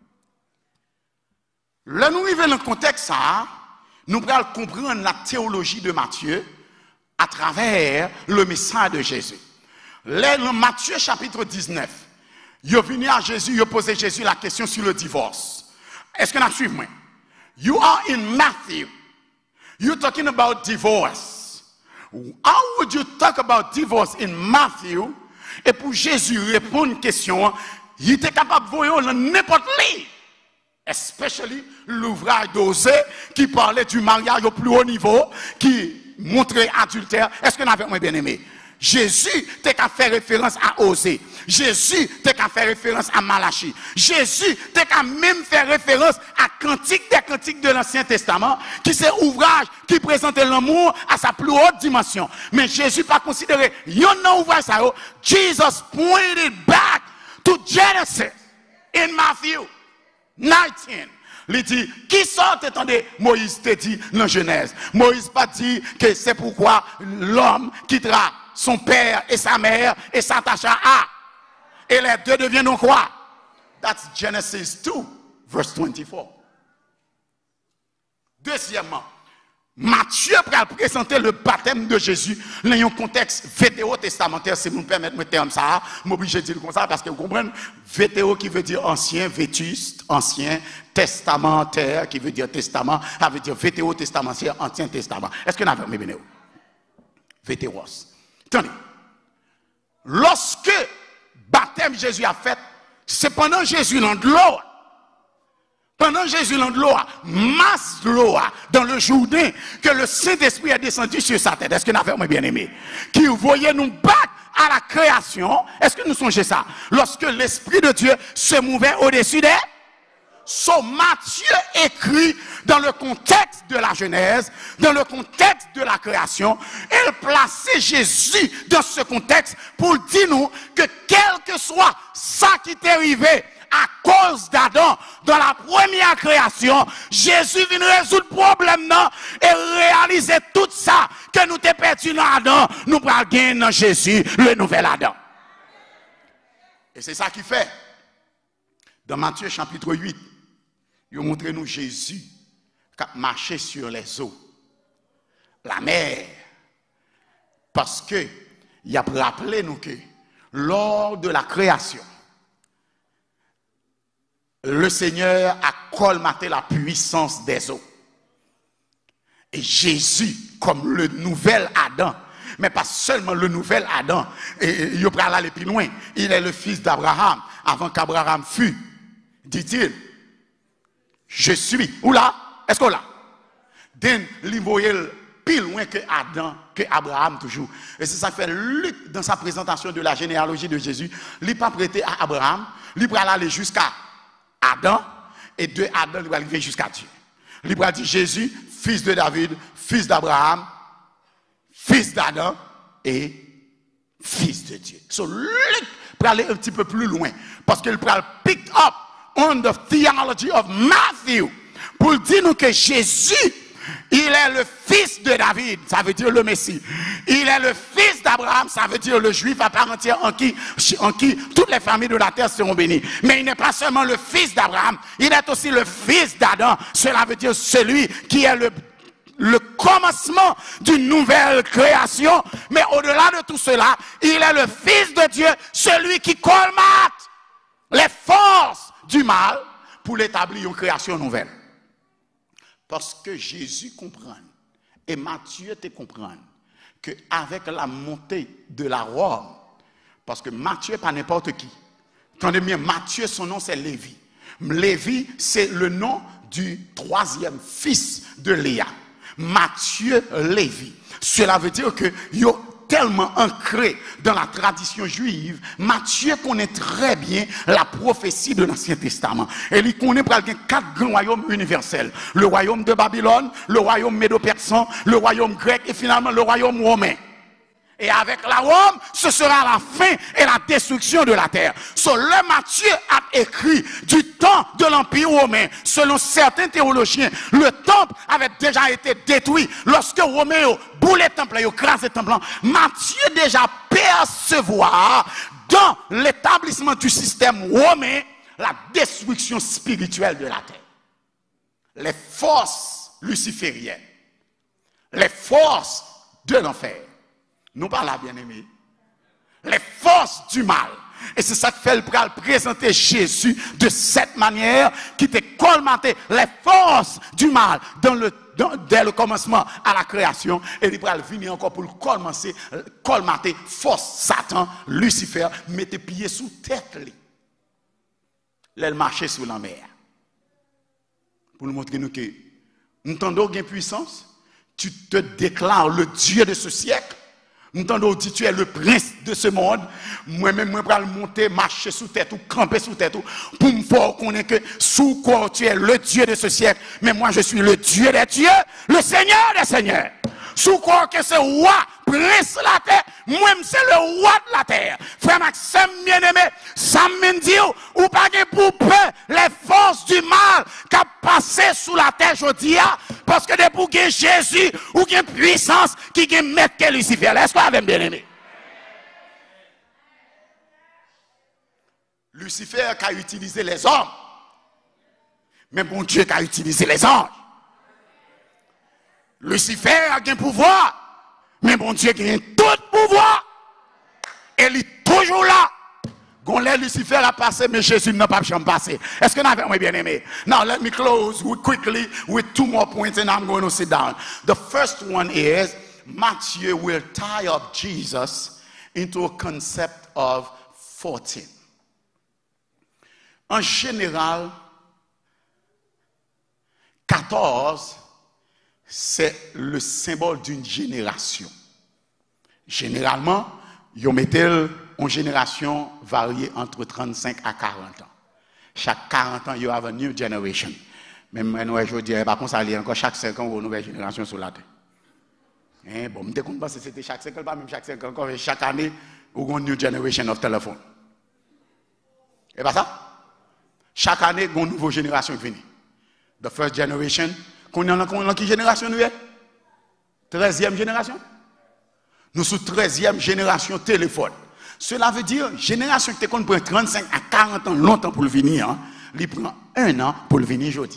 Là, nous arrivons dans le contexte, ça, nous allons comprendre la théologie de Matthieu à travers le message de Jésus. Là, dans Matthieu chapitre 19, il est venu à Jésus, il a posé Jésus la question sur le divorce. Est-ce que nous suivons moi? You are in Matthew. You're talking about divorce. How would you talk about divorce in Matthew? Et pour Jésus répondre à une question, il était capable de voir dans n'importe qui. Especially l'ouvrage d'Osée qui parlait du mariage au plus haut niveau, qui montrait adultère. Est-ce que nous avons bien aimé? Jésus t'a qu'à faire référence à Osée. Jésus t'a qu'à faire référence à Malachie. Jésus t'a qu'à même faire référence à Cantique des Cantiques de l'Ancien Testament, qui c'est ouvrage qui présentait l'amour à sa plus haute dimension. Mais Jésus pas considéré yon ouvrage ça. Jesus pointed back to Genesis in Matthew 19. Il dit, qui sort, attendez, Moïse te dit dans Genèse. Moïse pas dit que c'est pourquoi l'homme quittera son père et sa mère et s'attachera à. Et les deux deviendront quoi? That's Genesis 2, verse 24. Deuxièmement, Matthieu va présenter le baptême de Jésus dans un contexte vétéro-testamentaire, si vous me permettez de terme ça, je suis obligé de dire comme ça, parce que vous comprenez, vétéro qui veut dire ancien, vétuste, ancien, testamentaire qui veut dire testament, ça veut dire vétéro-testamentaire, ancien testament. Est-ce que nous avons bien vétéros? Attendez, lorsque baptême Jésus a fait, c'est pendant Jésus dans de l'eau. Pendant Jésus dans de l'eau, masse de l'eau dans le Jourdain, que le Saint-Esprit est descendu sur sa tête. Est-ce que nous avons bien aimé? Qui voyait nous battre à la création. Est-ce que nous songez ça? Lorsque l'Esprit de Dieu se mouvait au-dessus des... So, Matthieu écrit dans le contexte de la Genèse, dans le contexte de la création, il plaçait Jésus dans ce contexte pour dire nous que quel que soit ça qui t'est arrivé à cause d'Adam dans la première création, Jésus vient résoudre le problème non, et réaliser tout ça que nous t'ai perdu dans Adam, nous prenons gagner dans Jésus, le nouvel Adam. Et c'est ça qui fait. Dans Matthieu chapitre 8, il montre nous Jésus qui a marché sur les eaux, la mer, parce que il a rappelé nous que lors de la création, le Seigneur a colmaté la puissance des eaux. Et Jésus, comme le nouvel Adam, mais pas seulement le nouvel Adam, et il va aller plus loin, il est le fils d'Abraham, avant qu'Abraham fût, dit-il, je suis. Où là? Est-ce qu'on là? Il voyait plus loin que Adam, que Abraham toujours. Et c'est ça que fait Luc dans sa présentation de la généalogie de Jésus. Il n'est pas prêté à Abraham, il va aller jusqu'à Adam, et de Adam, il va arriver jusqu'à Dieu. Il va dire Jésus, fils de David, fils d'Abraham, fils d'Adam et fils de Dieu. So Luc va aller un petit peu plus loin, parce qu'il va pick up on the theology of Matthew pour dire nous que Jésus, il est le fils de David, ça veut dire le Messie. Il est le fils d'Abraham, ça veut dire le juif à part entière en qui toutes les familles de la terre seront bénies. Mais il n'est pas seulement le fils d'Abraham, il est aussi le fils d'Adam. Cela veut dire celui qui est le commencement d'une nouvelle création. Mais au-delà de tout cela, il est le fils de Dieu, celui qui colmate les forces du mal pour l'établir une création nouvelle. Parce que Jésus comprend, et Matthieu te comprend, qu'avec la montée de la Rome, parce que Matthieu pas n'importe qui. Attendez bien, Matthieu, son nom c'est Lévi. Lévi, c'est le nom du troisième fils de Léa. Matthieu Lévi. Cela veut dire que il tellement ancré dans la tradition juive, Matthieu connaît très bien la prophétie de l'Ancien Testament. Et il connaît pratiquement 4 grands royaumes universels. Le royaume de Babylone, le royaume médo-persan, le royaume grec et finalement le royaume romain. Et avec la Rome, ce sera la fin et la destruction de la terre. Le Matthieu a écrit du temps de l'Empire romain. Selon certains théologiens, le temple avait déjà été détruit. Lorsque Romain boulait le temple, il crasé le temple. Matthieu déjà percevoir dans l'établissement du système romain la destruction spirituelle de la terre. Les forces lucifériennes, les forces de l'enfer. Nous parlons là, bien-aimés. Les forces du mal. Et c'est ça que fait le présenter Jésus de cette manière qui te colmaté les forces du mal dès le commencement à la création. Et il va venir encore pour le colmater force Satan, Lucifer, mettez pieds sous tête. Elle marchait sur la mer. Pour nous montrer nous que nous t'entendons une puissance. Tu te déclares le Dieu de ce siècle. Nous entendons dire tu es le prince de ce monde. Moi-même, je vais monter, marcher sous tête ou camper sous tête pour me faire connaître que sous quoi tu es le Dieu de ce siècle. Mais moi, je suis le Dieu des dieux, le Seigneur des seigneurs. Sous quoi que ce roi, prince de la terre, moi-même, c'est le roi de la terre. Frère Maxime, bien-aimé, ça me dit, ou pas pour peur, les forces du mal qui ont passé sous la terre, je dis, parce que depuis que Jésus, ou qu'il y a puissance, qui est maître que Lucifer. Est-ce que vous avez bien-aimé? Lucifer qui a utilisé les hommes. Mais bon Dieu qui a utilisé les anges. Lucifer a un pouvoir, mais bon Dieu qui a tout pouvoir. Et il est toujours là. Quand Lucifer a passé, mais Jésus n'a pas jamais passé. Est-ce que vous avez bien aimé? Now let me close quickly with 2 more points and I'm going to sit down. The first one is Matthew will tie up Jesus into a concept of 14. En général, 14 c'est le symbole d'une génération. Généralement, ils mettent une génération variée entre 35 à 40 ans. Chaque 40 ans, il y a une new generation. Même je dirais, par contre, ça y encore chaque 5 ans, une nouvelle génération sur la terre. Bon, je ne pense que c'était chaque 5 ans, pas même chaque 5 ans, encore chaque année, il y a une new generation of téléphone. Et pas ça? Chaque année, il y a une nouvelle génération qui vient. The first generation. Quelle génération nous est? 13e génération? Nous sommes 13e génération téléphone. Cela veut dire, génération qui prend 35 à 40 ans, longtemps pour le venir, hein, il prend 1 an pour le venir aujourd'hui.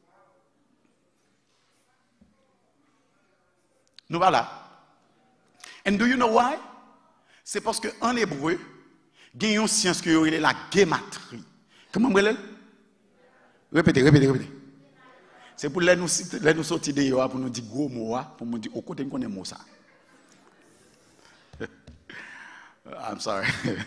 Nous voilà. And do you know why? C'est parce qu'en hébreu, il y a une science qui est la gématrie. Comment on l'appelle? Répétez. C'est pour nous sortir de là, pour nous dire gros mots, pour nous dire au côté qu'on est mot ça. I'm sorry.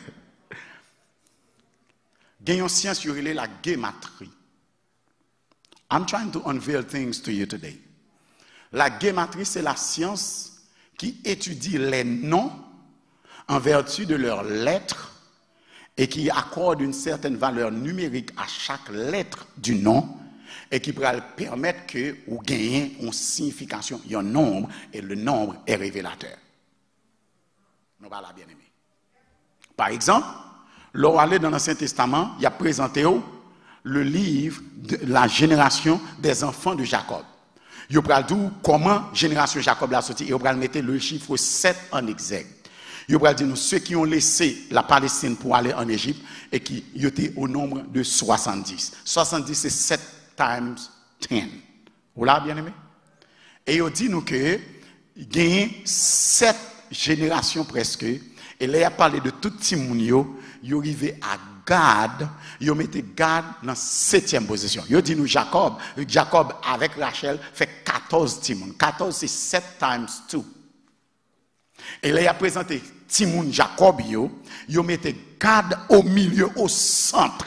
Il y a une science qui est la gématrie. I'm trying to unveil things to you today. La gématrie, c'est la science qui étudie les noms en vertu de leurs lettres et qui accorde une certaine valeur numérique à chaque lettre du nom et qui pourra permettre que vous gagnez une signification, il y a un nombre et le nombre est révélateur. Nous voilà bien aimé. Par exemple, lorsqu'on allait dans l'Ancien Testament, il a présenté le livre de la génération des enfants de Jacob. Il a dit comment génération Jacob l'a sorti et il a mettre le chiffre 7 en exergue. Il a dit nous ceux qui ont laissé la Palestine pour aller en Égypte et qui étaient au nombre de 70. 70 c'est 7 times 10. Vous l'avez bien aimé? Et il dit nous que il y a 7 générations presque. Et là il a parlé de tout Timounio, il est arrivé à Gad, il mettait Gad dans 7e position. Il dit nous Jacob avec Rachel fait 14 Timoun. 14 c'est 7 times 2. Et là il a présenté Timoun Jacob, il mettait Gad au milieu, au centre.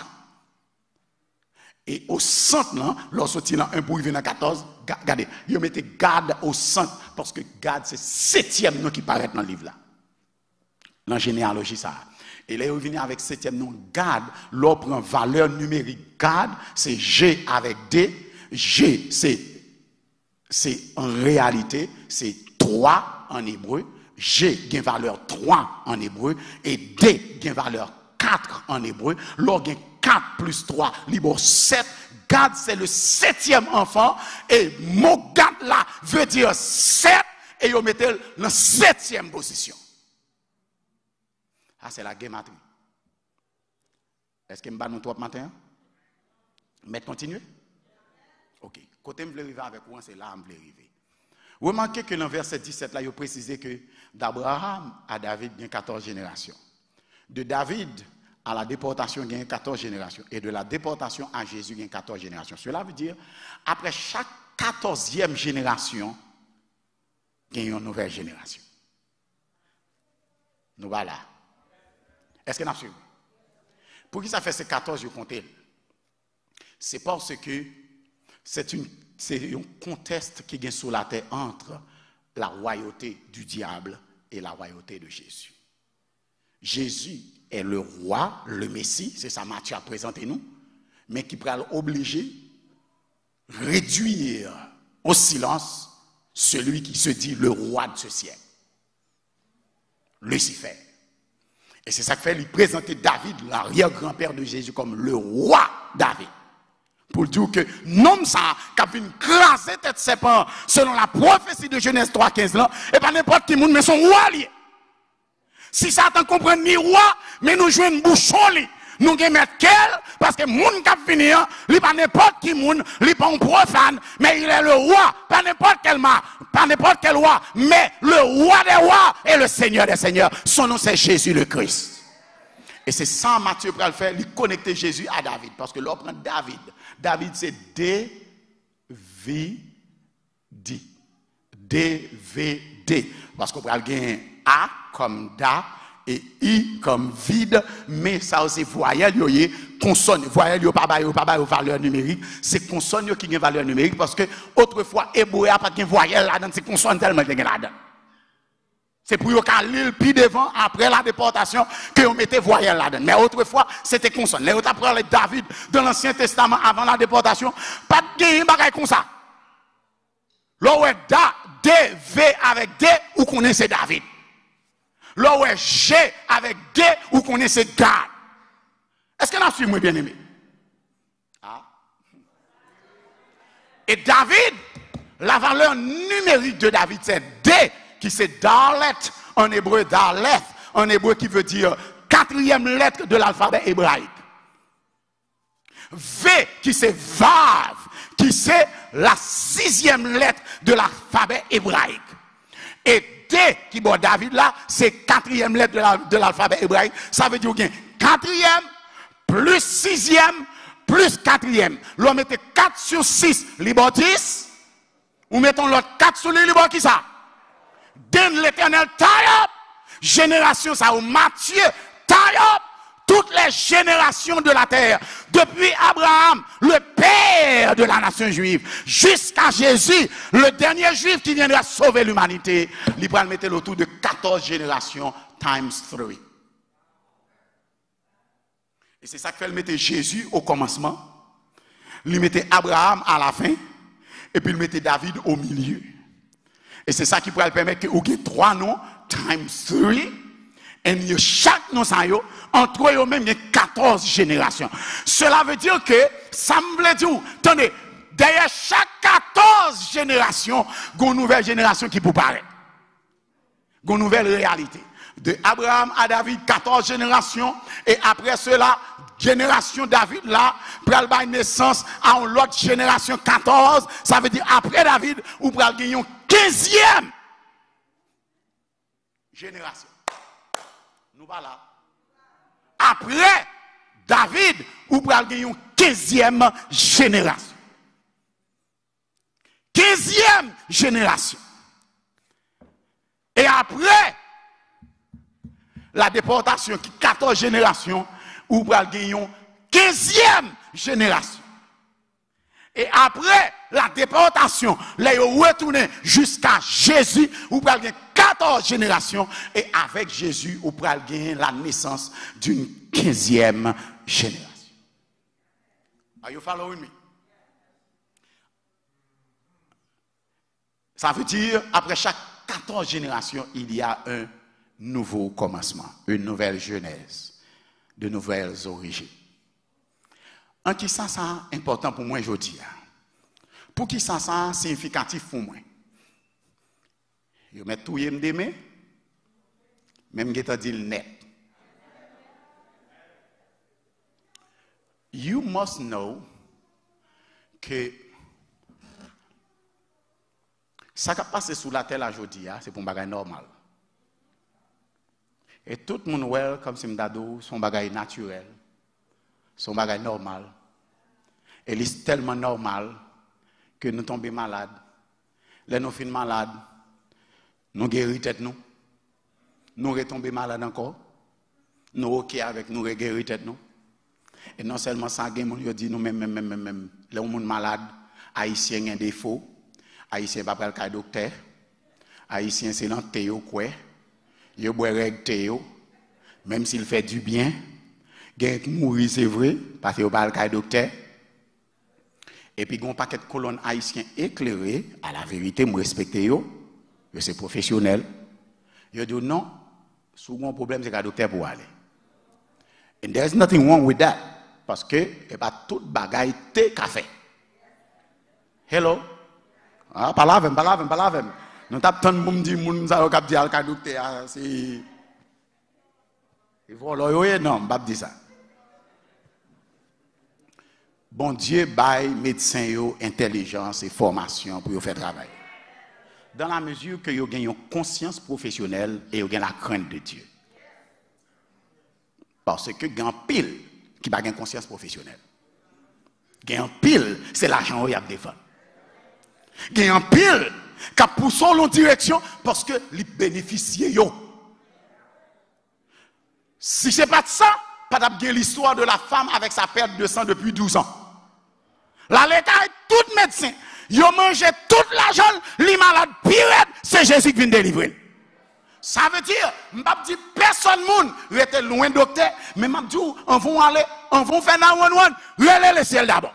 Et au centre, lorsqu'il y a un pour y venir à 14, regardez, il mettait Gad au centre, parce que Gad c'est 7e nom qui paraît dans le livre là. Dans généalogie ça. Et là, il vient avec 7e nom, Gad. L'on prend valeur numérique. Gad, c'est G avec D. G, c'est en réalité, c'est 3 en hébreu. G, gain valeur 3 en hébreu. Et D, gain valeur 4 en hébreu. L'on gain 4 plus 3, libre 7. Gad, c'est le 7e enfant. Et mon Gad là veut dire 7. Et vous mettez dans 7e position. Ah, c'est la guématrie. Est-ce que je vais nous trois matin? Mais continuez? Ok. Côté je veux arriver avec vous, c'est là que je veux arriver. Remarquez que dans le verset 17, là, il a précisé que d'Abraham à David, il y a 14 générations. De David à la déportation, il y a 14 générations. Et de la déportation à Jésus, il y a 14 générations. Cela veut dire, après chaque 14e génération, il y a une nouvelle génération. Nous voilà. Est-ce que nous avons suivi? Pour qui ça fait ces 14, je compte? C'est parce que c'est un conteste qui est sur la terre entre la royauté du diable et la royauté de Jésus. Jésus est le roi, le Messie, c'est ça Matthieu a présenté nous, mais qui pourra l'obliger à réduire au silence celui qui se dit le roi de ce siècle, Lucifer. Et c'est ça que fait lui présenter David, l'arrière-grand-père de Jésus, comme le roi David. Pour dire que non ça, qui a vu craser tête serpent, selon la prophétie de Genèse 3,15 là, et pas n'importe qui monde, mais son roi lié. Si ça t'en comprend ni roi, mais nous jouons une bouchon li. Nous allons mettre quel, parce que moun qui a fini, il pas n'importe qui moun, il pas un profane, mais il est le roi, pas n'importe quel roi, mais le roi des rois et le Seigneur des seigneurs. Son nom c'est Jésus le Christ. Et c'est ça Matthieu pour le faire, il connecter Jésus à David, parce que l'on prend David. David c'est D-V-D. D-V-D. Parce qu'on prend le A comme da. Et I comme vide, mais ça aussi voyelle, consonne, voyelle, pas valeur numérique, c'est consonne qui a valeur numérique parce que autrefois, hébreu n'a pas de voyelle là-dedans, c'est consonne tellement qu'il y a là-dedans. C'est pour qu'on l'île puis devant, après la déportation, qu'on mettait voyelle là-dedans. Mais autrefois, c'était consonne. Les autres après David, dans l'Ancien Testament, avant la déportation, pas de bagaille comme ça. Là où est D, V avec D, ou connaissez David. Là où est G avec D, ou connaissez Gad. Est-ce que nous suivons, moi bien aimé? Ah. Et David, la valeur numérique de David, c'est D, qui c'est Dalet, en hébreu Daleth, en hébreu qui veut dire 4e lettre de l'alphabet hébraïque. V, qui c'est Vav, qui c'est la 6e lettre de l'alphabet hébraïque. Et D, qui bon David là, c'est 4e lettre de l'alphabet hébraïque. Ça veut dire qu'il y a 4e, plus 6e, plus 4e. L'on mette 4 sur 6, libre 10. Ou mettons l'autre 4 sur les libre qui ça? Donne l'Éternel, tie up. Génération ça, ou Matthieu, tie up. Toutes les générations de la terre, depuis Abraham, le père de la nation juive, jusqu'à Jésus, le dernier juif qui viendra sauver l'humanité, il va mettre autour de 14 générations times 3. Et c'est ça que fait mettre Jésus au commencement, il mettait Abraham à la fin, et puis il mettait David au milieu. Et c'est ça qui pourrait permettre que vous ayez 3 noms times 3. Et chaque nom, entre eux même, il y a 14 générations. Cela veut dire que, ça me veut dire, attendez, derrière chaque 14 générations, il y a une nouvelle génération qui peut paraître. Il y a une nouvelle réalité. De Abraham à David, 14 générations, et après cela, génération David là, pour avoir naissance à une autre génération 14, ça veut dire après David, ou pour gagner une 15e génération. Nous voilà. Après David, ou pour gagner une 15e génération. 15e génération. Et après la déportation, 14 générations, ou pour gagner une 15e génération. Et après la déportation, les retourné jusqu'à Jésus, vous pouvez gagner 14 générations. Et avec Jésus, vous pouvez gagner la naissance d'une 15e génération. Are you following me? Ça veut dire, après chaque 14 générations, il y a un nouveau commencement, une nouvelle genèse, de nouvelles origines. En qui ça important pour moi aujourd'hui? Pour qui ça significatif pour moi? Je mets tout yem demain, même je te dis le net. You must know que ça qui passe sous la terre aujourd'hui, c'est pour un bagage normal. Et tout le monde voit comme si m'dado son bagage naturel, son bagage normal. Et c'est tellement normal que nous tombons malades. Là nous finissons malades, nous guérissons tête nous. Nous retombons malades encore. Nous ok avec nous guérissons tête nous. Et non seulement ça, on dit nous même les gens malades, haïtiens ont un défaut, haïtiens pas pral ka docteur, haïtiens c'est dans théo quoi. Yo boire règle théo, même s'il fait du bien, gagne mourir c'est vrai parce que yo pas ka docteur. Et puis gon paquet de colonnes haïtiens éclairés, à la vérité moi respecter yo c'est professionnel. Yo dit non, souvent problème c'est ka docteur pour aller. And there's nothing wrong with that. Parce que et pas toute bagaille te café. Hello. Ah, pas la même. Nous tap tant moun di moun ça k'ap di al ka docteur c'est il faut loyer non, m'pa di ça. Bon Dieu bail médecin yo intelligence et formation pour yo faire travail. Dans la mesure que yo gagne une conscience professionnelle et yo gagne la crainte de Dieu. Parce que gagne pile qui n'a pas de conscience professionnelle. Gagne pile, c'est l'argent qui a défendu. Gagne pile qui a poussé en direction parce que les bénéficiaires yo. Si ce n'est pas de ça, pas d'abgé l'histoire de la femme avec sa perte de sang depuis 12 ans. La l'État est tout médecin. Yo mangé tout l'argent, les malades pire, c'est Jésus qui vient délivrer. Ça veut dire, m'pa dit personne moun rete loin docteur, mais m'a dit on vont aller, on vont faire 911, relais le ciel d'abord.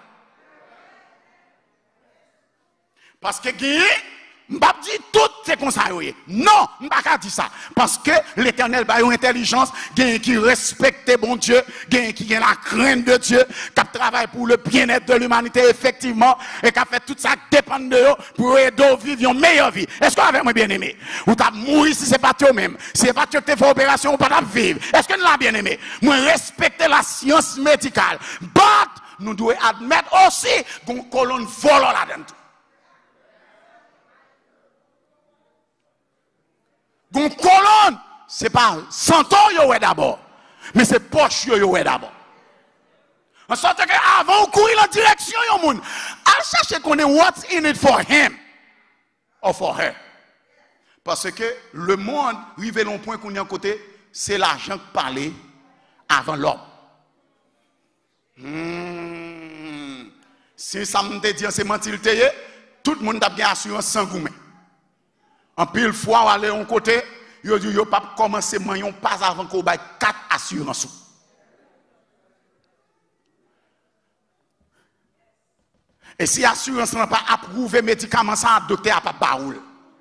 Parce que m'pa dit tout c'est comme ça. Non, m'pa dit ça parce que l'Éternel ba une intelligence, qui respecte bon Dieu, qui a la crainte de Dieu, qui travaille pour le bien-être de l'humanité effectivement et qui a fait tout ça dépend de eux pour aider à vivre une meilleure vie. Est-ce que avec moi bien aimé? Ou t'as mouru si c'est pas toi même, si c'est pas toi qui t'es fait opération ou pas t'as vivre. Est-ce que nous l'a bien aimé? Moi respecter la science médicale. But nous devons admettre aussi qu'on colonne vole là-dedans. Gon colonne, c'est pas santon yo d'abord, mais c'est poche yo d'abord. En sorte que avant de courir en direction yo moun, à chercher qu'on est what's in it for him or for her. Parce que le monde arrive à un point qu'on est à côté, c'est l'argent qui parlait avant l'homme. Si ça me dit c'est mentir tout le monde a bien assurance sans goumé. En pile fois, on aller en côté, yo dit yo pas commencer mayon pas avant qu'on baille 4 assurances. Et si l'assurance n'a pas approuvé médicament ça, docteur a pas baoul.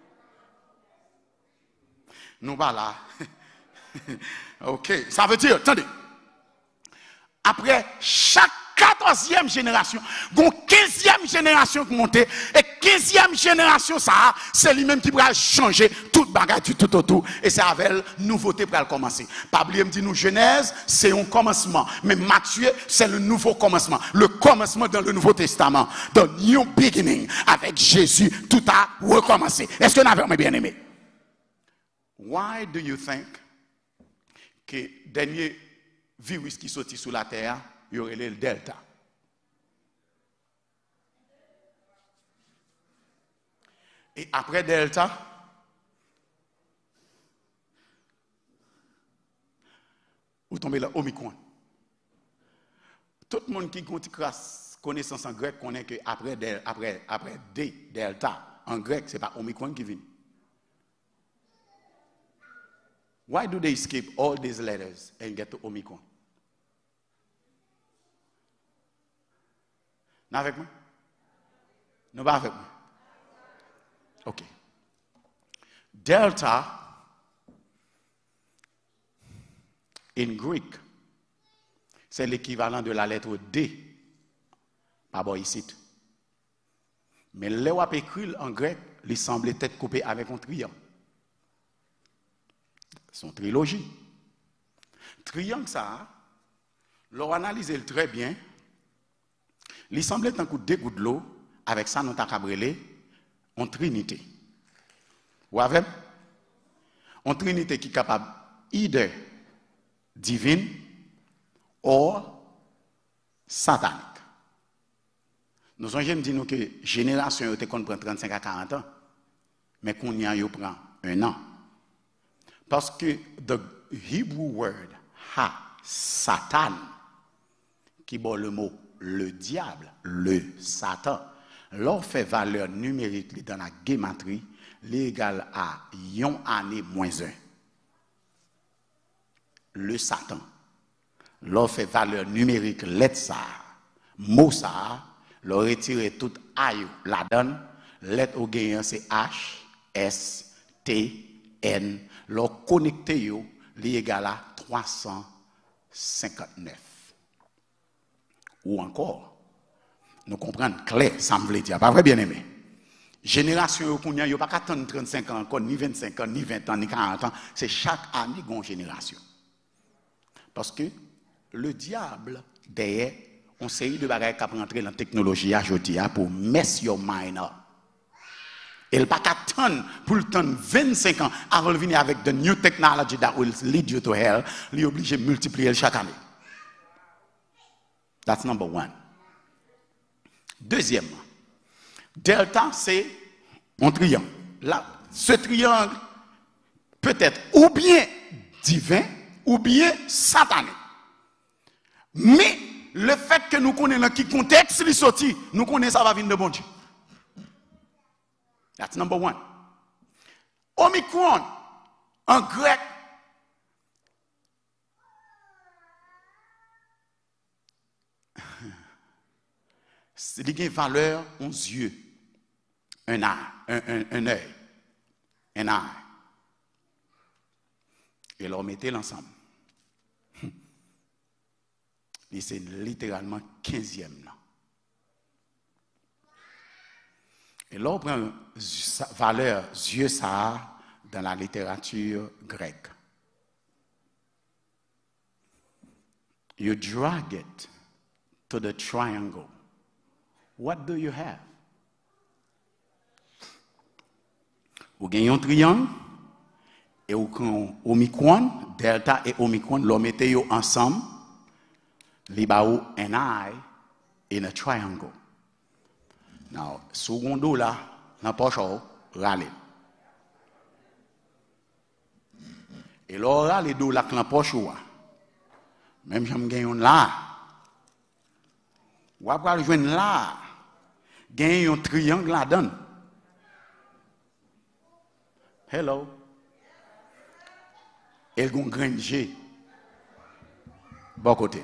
Nous pas là. OK, ça veut dire, attendez. Après chaque 14e génération, gon 15e génération qui monte et 15e génération ça c'est lui-même qui va changer toute bagarre du tout autour et c'est avec nouveauté pour commencer. Pas oublier me dit nous Genèse c'est un commencement mais Matthieu c'est le nouveau commencement, le commencement dans le Nouveau Testament, the new beginning avec Jésus tout a recommencé. Est-ce que vous avez bien aimé? Why do you think que dernier virus qui sorti sur la terre il y aurait le Delta. Et après Delta, vous tombez là Omicron. Tout le monde qui compte connaissance en grec, connaît que après D, delta, en grec, c'est pas Omicron qui vient. Why do they skip all these letters and get to Omicron? Non avec moi? Non pas avec moi? Ok. Delta, in Greek, c'est l'équivalent de la lettre D. Pas bon ici. Mais là où on écrit en grec, il semblait être coupé avec un triangle. Son trilogie. Triangle ça, l'on analyse très bien. Il semblait un coup de gouttes de l'eau avec ça nous tacabrelé en trinité. Ou avec en trinité qui est capable either divine ou satanique. Nous sommes dit que génération était qu'on prend 35 à 40 ans, mais qu'on y a yo prend 1 an. Parce que the Hebrew word ha, Satan, qui bon le mot le diable, le Satan, leur fait valeur numérique dans la gématrie, l'égal à 1 année moins 1. Le Satan, leur fait valeur numérique lettre ça, mot ça, leur retirer toute aïe, la donne, lettre au gagnant c'est H, S, T, N, leur connecté yo, l'égal à 359. Ou encore, nous comprenons clair, ça me veut dire, pas vrai bien aimé. Génération qu'on y a pas 35 ans encore, ni 25 ans, ni 20 ans, ni 40 ans, c'est chaque année une génération. Parce que le diable, derrière, on série de bagages qui rentrer dans la technologie aujourd'hui pour mess your mind up. Il pas attendre pour le temps 25 ans avant de venir avec the new technology that will lead you to hell, il est obligé de multiplier chaque année. That's number one. Deuxièmement, delta, c'est un triangle. Là, ce triangle peut être ou bien divin, ou bien satanique. Mais le fait que nous connaissons qui contexte il sorti, nous connaissons ça va venir de bon Dieu. That's number one. Omicron, en grec, c'est une valeur aux yeux, un œil, un œil. Et leur mettez l'ensemble. Et c'est littéralement 15e là. Et là, on prend valeur yeux ça dans la littérature grecque. You drag it to the triangle. What do you have? Vous gagnez un triangle et vous avez Omicron, delta et Omicron, vous mettez ensemble, vous avez un eye in a triangle. Now, secondo là, dans la poche, râle. Et là, râle do là, dans la poche, même si je gagne là, ou après, je viens là, gagne un triangle là-dedans. Hello. Et un grand G. Bon côté.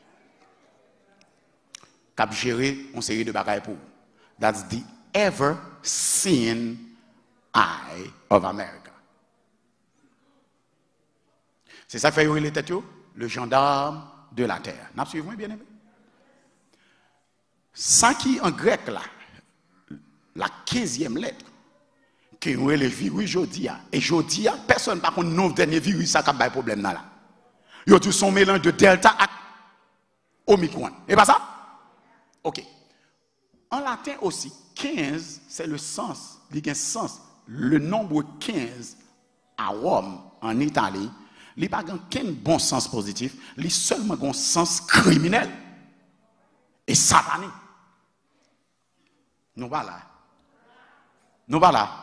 Cap gérer une série de bagailles pour. That's the ever-seen eye of America. C'est ça que fait les têtes, le gendarme de la terre. N'a suivi bien aimé? Ça qui en grec là, la 15e lettre, qui est le virus Jodia. Et Jodia, personne par contre non dernier virus ça qui a un problème là. Il y a tout son mélange de delta et Omicron. Et pas ça? OK. En latin aussi, 15, c'est le sens, le nombre 15 à Rome, en Italie, il n'y a pas qu'un bon sens positif, il y a seulement un sens criminel et satanique. Nous voilà. Nous voilà.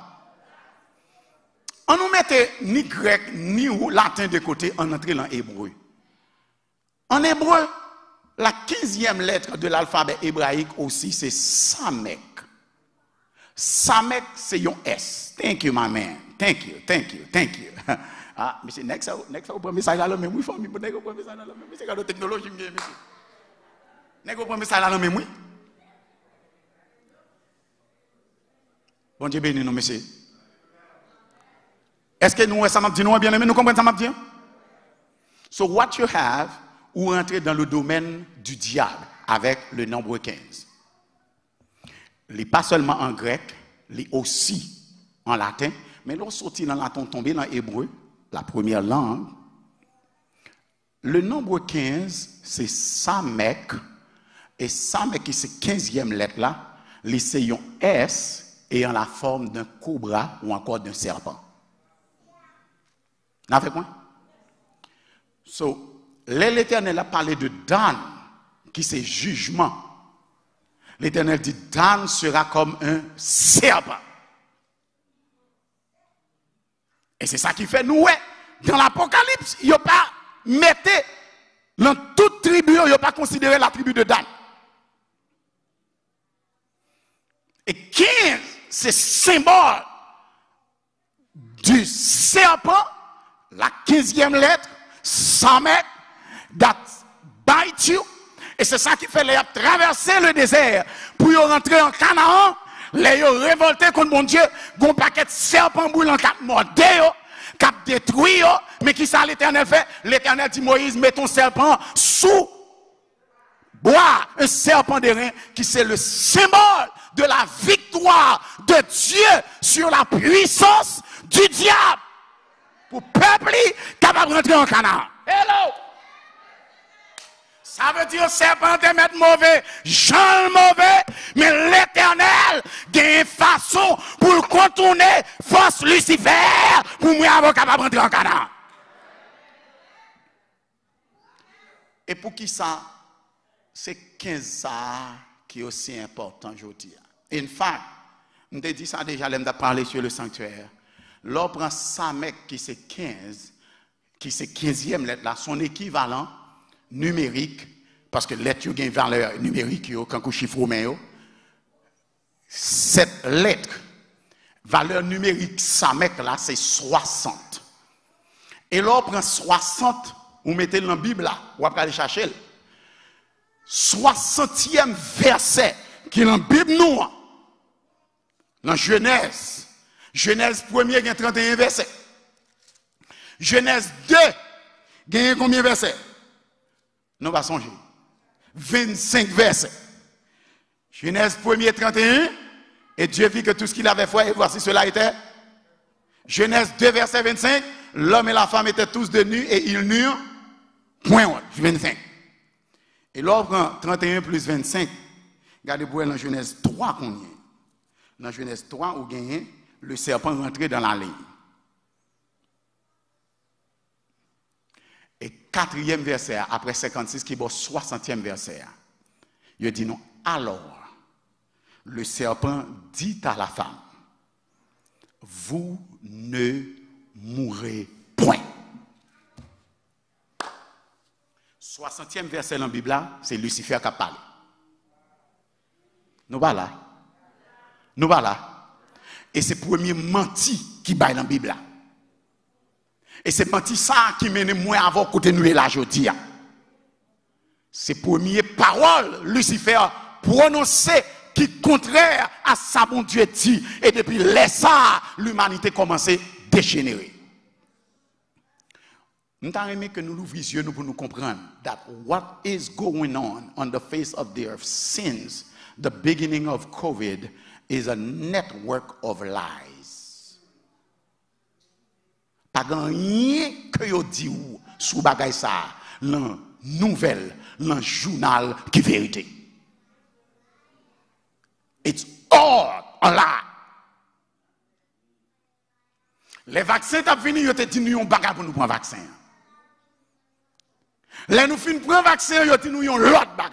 On nous mettait ni grec, ni latin de côté, on entrait dans l'hébreu. En hébreu, La 15e lettre de l'alphabet hébraïque aussi, c'est Samek. Samek, c'est un S. Thank you, my man. Thank you. Ah, monsieur, next, vous prenez ça là, mais oui, famille, vous prenez ça là, mais c'est la technologie, monsieur. Vous prenez ça là, mais oui. Bon Dieu béni nous, monsieur. Est-ce que nous, ça m'a dit, nous, bien aimé, nous comprenons ça m'a dit? So, what you have, ou entrer dans le domaine du diable avec le nombre 15. Il n'est pas seulement en grec, il est aussi en latin, mais lorsqu'on sortit dans latin, tombé dans l'hébreu, la première langue, le nombre 15, c'est Samek, et Samek, c'est 15e lettre là, c'est un S et en la forme d'un cobra ou encore d'un serpent. Vous avez quoi? So, l'Éternel a parlé de Dan, qui c'est jugement. L'Éternel dit, Dan sera comme un serpent. Et c'est ça qui fait nous, ouais, dans l'Apocalypse, il n'y a pas mettez dans toute tribu, il n'y a pas considéré la tribu de Dan. Et 15, c'est symbole du serpent, la 15e lettre, Samek, that bite you. Et c'est ça qui fait les traverser le désert pour rentrer en Canaan, les révolter contre mon Dieu, gon paquet de serpents brûlants qui mordé, qui détruit, mais qui ça l'Éternel fait? L'Éternel dit Moïse, mets ton serpent sous bois, un serpent d'airain qui c'est le symbole de la victoire de Dieu sur la puissance du diable pour peuple capable de rentrer en Canaan. Hello! Ça veut dire serpent de mettre mauvais, Jean mauvais, mais l'Éternel a une façon pour le contourner, force Lucifer, pour moi avoir capable de rentrer en Canaan. Et pour qui ça? C'est 15 ça qui est aussi important aujourd'hui. In fact, je t'ai dit ça déjà, je t'ai parlé sur le sanctuaire. L'on prend Samek qui c'est 15, qui c'est 15e lettre là, son équivalent numérique, parce que lettre a une valeur numérique, quand on chiffre romain, cette lettre, valeur numérique Samek là, c'est 60. Et l'on prend 60, vous mettez dans la Bible là, vous allez aller chercher. 60e verset qui est dans la Bible noire, dans Genèse. Genèse 1er, il y a 31 versets. Genèse 2, il y a combien de versets? Nous va songer. 25 versets. Genèse 1er, 31, et Dieu vit que tout ce qu'il avait fait, et voici cela était. Genèse 2, verset 25, l'homme et la femme étaient tous de nus, et ils n'eurent point 25. Et là, on prend 31 plus 25. Regardez pour elle dans Genèse 3 combien. Dans Genèse 3, où gagne le serpent rentré dans la ligne. Et 4e verset, après 56, qui est le 60e verset. Il dit non, alors, le serpent dit à la femme, vous ne mourrez point. 60e verset dans la Bible, c'est Lucifer qui a parlé. Nous voilà. Nous voilà. Et c'est le premier menti qui baille dans la Bible. Et c'est menti ça qui mène moi avant côté nous là aujourd'hui. C'est la première parole Lucifer prononcée qui est contraire à ça mon Dieu dit. Et depuis ça, l'humanité commence à dégénérer. Nous avons aimé que nous l'ouvrions les yeux pour nous comprendre that what is going on the face of the earth since the beginning of COVID is a network of lies. Pas rien que yo dit ou sous bagay ça, dans nouvelle, dans journal qui vérité. It's all a lie. Les vaccins t'ont fini, yo te dit nous yon bagay pour nous prendre vaccin. Là nous fin prendre vaccin, yo dit nous yon l'autre bagay.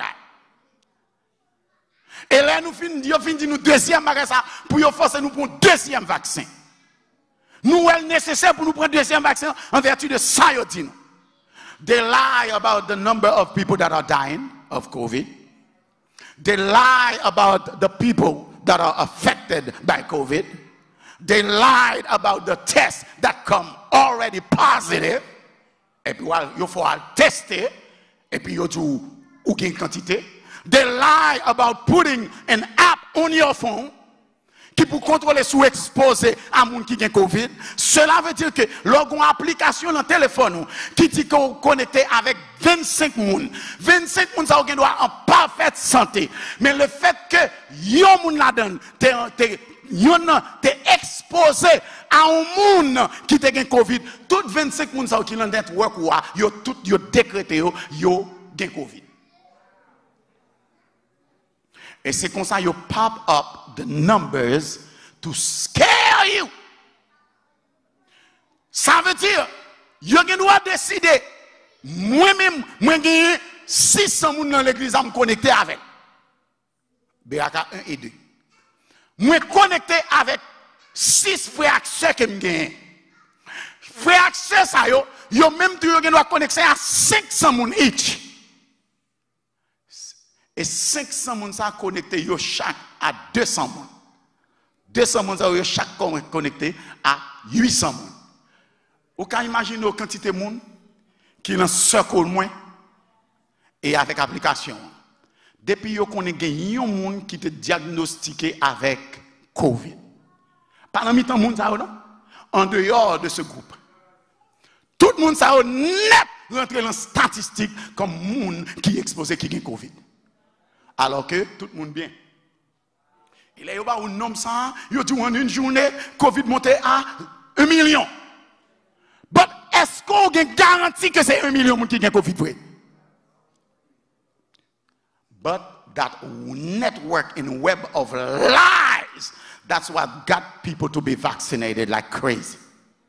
Et là, nous finissons nous deuxième bagage pour forcer nous prendre deuxième vaccin. Nous, est nécessaire pour nous prendre deuxième vaccin en vertu de ça, yo dit nous. They lie about the number of people that are dying. of COVID. They lie about the people that are affected by COVID. They lied about the tests that come already positive. Et puis, il faut tester. Et puis, il faut une quantité. They lie about putting an app on your phone qui pour contrôler sous exposé à moun qui gen COVID. Cela veut dire que lorsqu'on application dans téléphone qui dit qu'on connecté avec 25 moun. 25 moun ça gen doit en parfaite santé. Mais le fait que yon moun la donne t'es exposé à un monde qui te gen COVID, tout 25 moun ça qui dans network ou yo tout yo décrété yo gen COVID. Et c'est comme ça, you pop up the numbers to scare you. Ça veut dire, you doit décider, moi-même, moi j'ai 600 personnes dans l'église à me connecter avec. Beraka 1 et 2. Moi connecté avec 6 frères et sœurs que me gagne. Frères et sœurs ça yo même tu doit connecter à 500 personnes each. Et 500 personnes sont connectés chaque à 200 personnes. 200 personnes sont chaque connecté à 800 personnes. Vous pouvez imaginer la quantité de monde qui est dans ce cercle moins et avec l'application. Depuis que vous avez un monde qui te diagnostiqué avec COVID. Par le temps, en dehors de ce groupe, tout le monde est net rentré dans la statistique comme monde qui est exposé qui a COVID. Alors que tout le monde bien. Il y a un nombre ça, il dit en une journée, COVID monté à 1 million. Mais est-ce qu'on a garanti que c'est 1 million qui a COVID? But that network and web of lies, that's what got people to be vaccinated like crazy.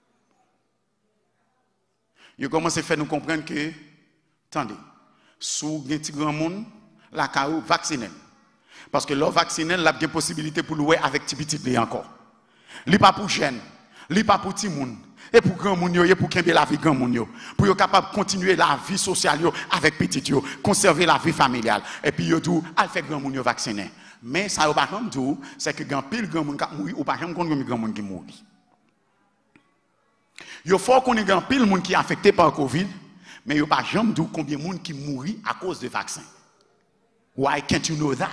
Vous commencez à faire nous comprendre que, attendez, sous un petit grand monde, la CAO vacciné. Parce que leur vacciné, il a une possibilité pour louer avec petit petit encore. Il n'est pas pour jeune, il n'est pas pour petit monde. Et pour grand monde, et pour qu'il la vie grand monde. Pour être capable de continuer la vie sociale avec petit yo, conserver la vie familiale. Et puis, il dit, il fait grand monde vacciné. Mais ça, par exemple, c'est que grand pile grand monde qui mourit, ou par exemple, grand monde qui mourit. Il faut qu'on ait grand pile monde qui est affecté par le Covid, mais il n'y a pas jamais dit combien de monde qui mourit à cause du vaccin. Why can't you know that?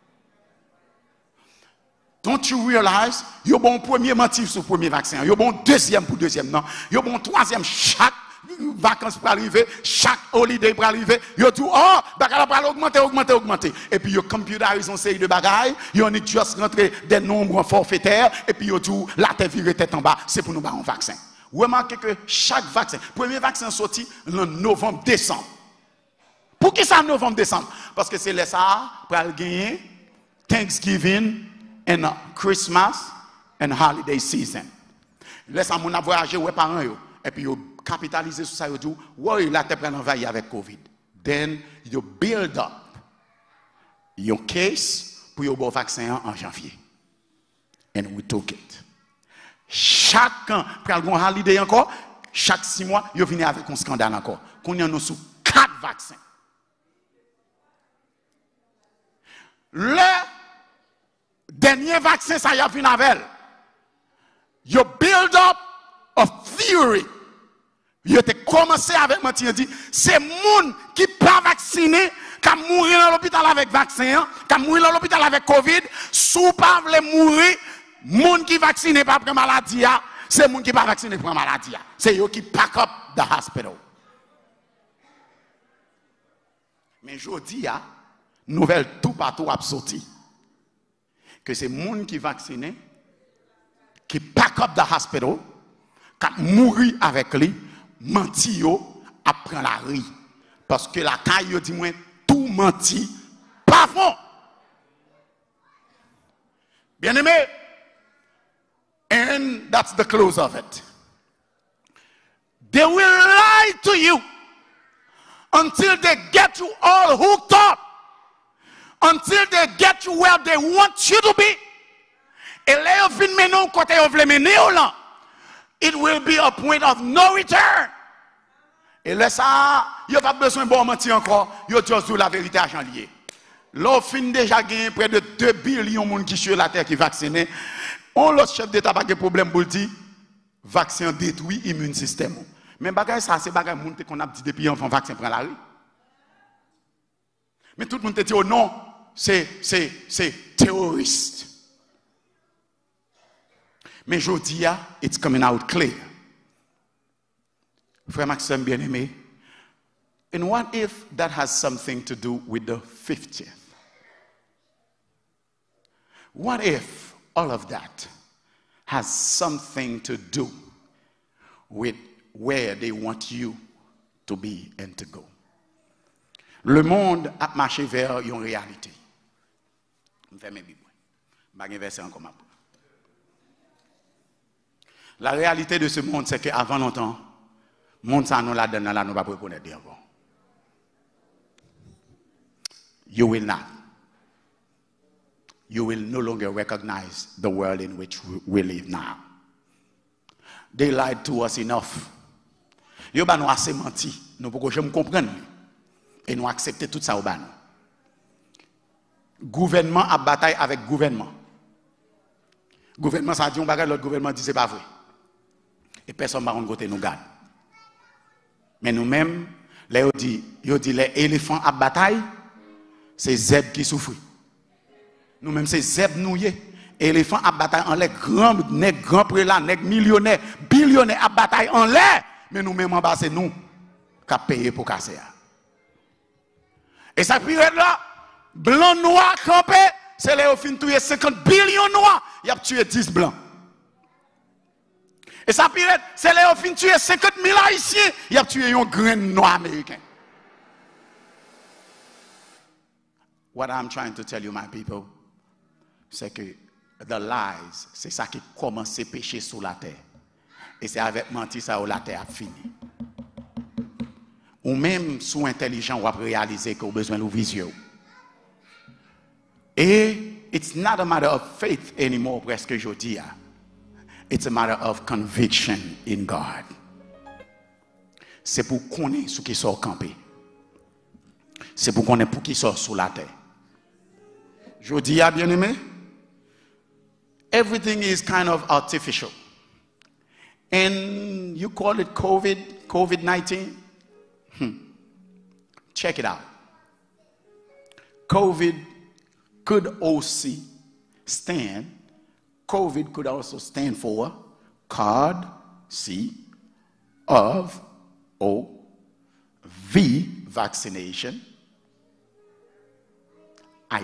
Don't you realize, il y a un bon premier motif sur le premier vaccin, il y a un bon deuxième pour deuxième, non? Il y a un bon troisième, chaque vacances pour arriver, chaque holiday pour arriver, il y a tout, oh, bagala pour augmenter. Et puis il y a computerisé une série de bagailles, il y a juste rentré des nombres forfaitaires, et puis il y a tout, la tête virée tête en bas, c'est pour nous avoir un vaccin. Remarquez que chaque vaccin, premier vaccin sorti en novembre-décembre. Pour qui ça novembre-décembre? Parce que c'est là ça pour gagner Thanksgiving and Christmas and holiday season. Là ça mon a voyagé ouais parents yo et puis yo capitaliser sur ça yo dit ouais la te prend envahi avec Covid. Then you build up your case pour your bon vaccin en janvier. And we took it. Chaque an pour un holiday encore, chaque 6 mois, yo vient avec un scandale encore. Qu'on y en a sous 4 vaccins. Le dernier vaccin, ça y a fini avec. You build up a theory. You te commencé avec moi, tu dis, c'est moun qui pas vacciné, qui mourir dans l'hôpital avec vaccin, qui mourir dans l'hôpital avec Covid, sous pas vle mourir, moun qui vacciné pas prendre maladie, c'est moun qui pas vacciné prendre maladie. C'est eux qui pack up the hospital. Mais je dis, nouvelle tout partout a sorti que c'est moun qui vacciné qui pack up the hospital qui mourir avec lui menti yo après la rue parce que la caille dit moi tout menti pas fond bien aimé and that's the close of it. They will lie to you until they get you all hooked up. Until they get you where they want you to be. Et là, it will be a point of no return. Et là, ça, il n'y a pas besoin de mentir encore, il y a toujours la vérité à Jean lié. L'offre déjà gagné près de 2 billions de monde qui sur la terre qui vaccinés. On l'autre chef d'État pas de problème pour dire vaccin détruit immune système. Mais bagay ça c'est bagay monde qu'on a dit depuis enfant vaccin prend la rue. Mais tout le monde te dit oh non, c'est terroriste. Mais je dis it's coming out clear. Frère Maxime bien-aimé, and what if that has something to do with the 50th? What if all of that has something to do with where they want you to be and to go? Le monde a marché vers une réalité. Je vais mes bibles. Je vais verser encore ma. La réalité de ce monde, c'est qu'avant longtemps, le monde ça nous la donne là, nous ne pouvons pas reconnaître avant. You will not. You will no longer recognize the world in which we live now. They lied to us enough. Yo ba nous assez menti, nous pouvons jamais comprendre et nous accepter tout ça au ban. Gouvernement a bataille avec gouvernement. Gouvernement ça dit on bagarre, l'autre gouvernement dit c'est pas vrai. Et personne va côté nous garde. Mais nous-mêmes, là yo dit les éléphants à bataille, c'est zèbre qui souffre. Nous-mêmes, c'est zèbre nouillé. Éléphant à bataille en l'air, grand prélat, millionnaire, billionnaire à bataille en l'air. Mais nous-mêmes, en bas, c'est nous qui avons payé pour casser. Et ça, puis là, blanc, noir, campé, c'est là où fin tuer 50 billions noirs, il a tué 10 blancs. Et ça, puis c'est là où fin tuer 50 000 haïtiens, il a tué un grain noir américain. What I'm trying to tell you, my people, c'est que the lies, c'est ça qui commence à pécher sur la terre. Et c'est avec mentir ça où la terre a fini. Ou même sous intelligent, on va réaliser qu'on a besoin de vision. Et it's not a matter of faith anymore, presque je dis. It's a matter of conviction in God. C'est pour qu'on ait ce qui sort campé. C'est pour qu'on ait pour qui sort sur la terre. Je dis à bien-aimé, everything is kind of artificial. And you call it COVID-19? Check it out. COVID could also stand for card, C-of-O-V, vaccination, ID.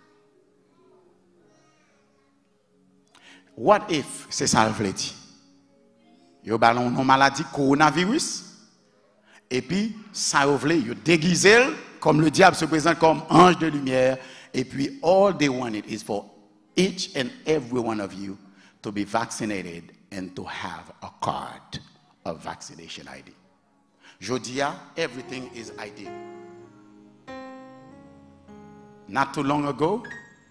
What if c'est ça le veut dire? Yo ballon non maladie coronavirus et puis ça veut yo déguiser comme le diable se présente comme ange de lumière et puis all they wanted is for each and every one of you to be vaccinated and to have a card of vaccination ID. Jodia, everything is ID. Not too long ago,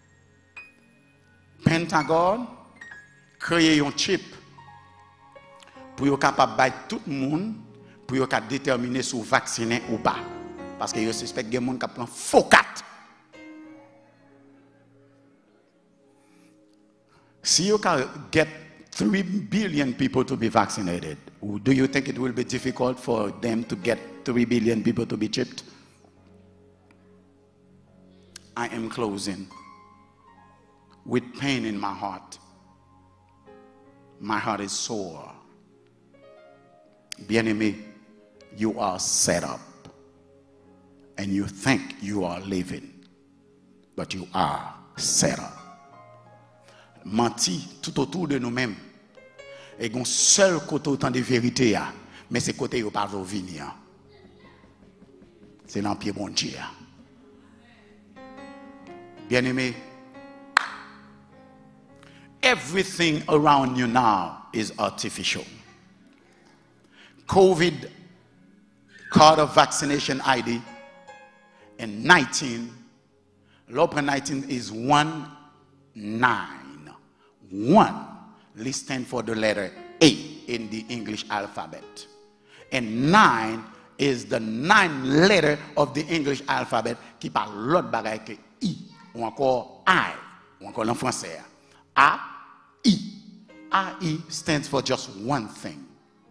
Pentagon créer un chip pour être capable de tout le monde pour être déterminer si vacciner ou pas. Parce que je suspecte qu'il y a des gens qui prennent faux carte. Si you can get 3 billion people to be vaccinated, do you think it will be difficult for them to get 3 billion people to be chipped? I am closing with pain in my heart. My heart is sore. Bien-aimé, you are set up. And you think you are living. But you are set up. Menti tout autour de nous-mêmes. Et un seul côté autant de vérité. Mais c'est côté où pas venir. C'est dans le pied bon Dieu. Bien-aimé, everything around you now is artificial. COVID card of vaccination ID and 19, Loper 19 is 1-9. 1 stands for the letter A in the English alphabet. And 9 is the 9 letter of the English alphabet qui parle l'autre bagaille que I ou encore I ou encore en français. A-I. I stands for just one thing.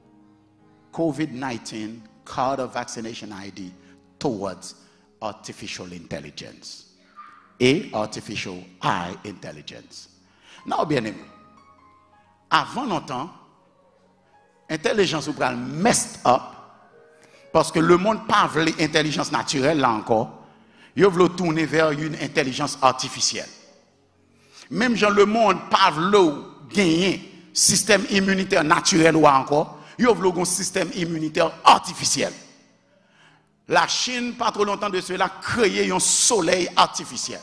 COVID-19 card of vaccination ID towards artificial intelligence. Artificial eye intelligence. Now, bien aimé, avant longtemps, intelligence ou pral messed up parce que le monde pas veut l'intelligence naturelle là encore. Il veut tourner vers une intelligence artificielle. Même dans le monde pas veut gagner système immunitaire naturel ou encore, il veut un système immunitaire artificiel. La Chine, pas trop longtemps de cela, créé un soleil artificiel.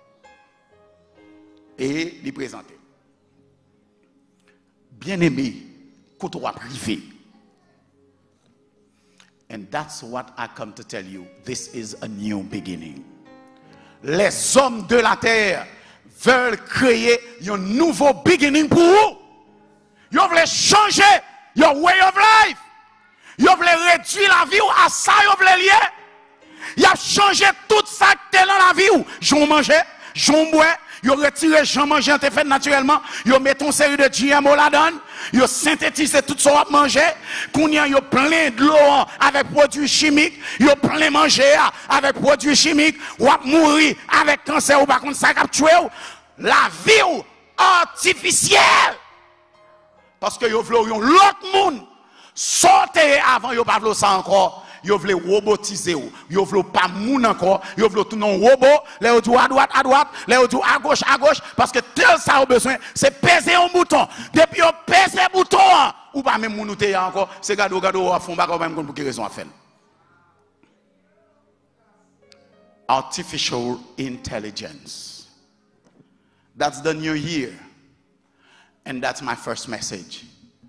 Et l'y présenter. Bien-aimé, côté privé. And that's what I come to tell you. This is a new beginning. Les hommes de la terre veulent créer un nouveau beginning pour vous. Ils veulent changer your way of life. Ils veulent réduire la vie à ça, ils veulent lier. Ils ont changé tout ça qui est dans la vie. J'en mangeais, j'en bois. Ils ont retiré j'en mangeais, on fait naturellement. Ils ont mis une série de GMO là-dedans. Ils ont synthétisé tout ça à manger. Ils ont plein de l'eau avec produits chimiques. Ils ont plein de manger avec produits chimiques. Ou à mourir avec cancer ou par contre ça qui tué. La vie artificielle. Parce que ils veulent l'autre monde. Sortez avant, ils ne veulent pas ça encore. Ils veulent robotiser. Ils veulent pas moun encore. Ils veulent tout non robot. Les autres à droite. Les autres à gauche. Parce que tel ça a besoin, c'est peser un bouton. Depuis on pèse le bouton, ou pas même moun ou encore. C'est gado à fond, pas même pour quelle raison à faire. Artificial intelligence. That's the new year. And that's my first message.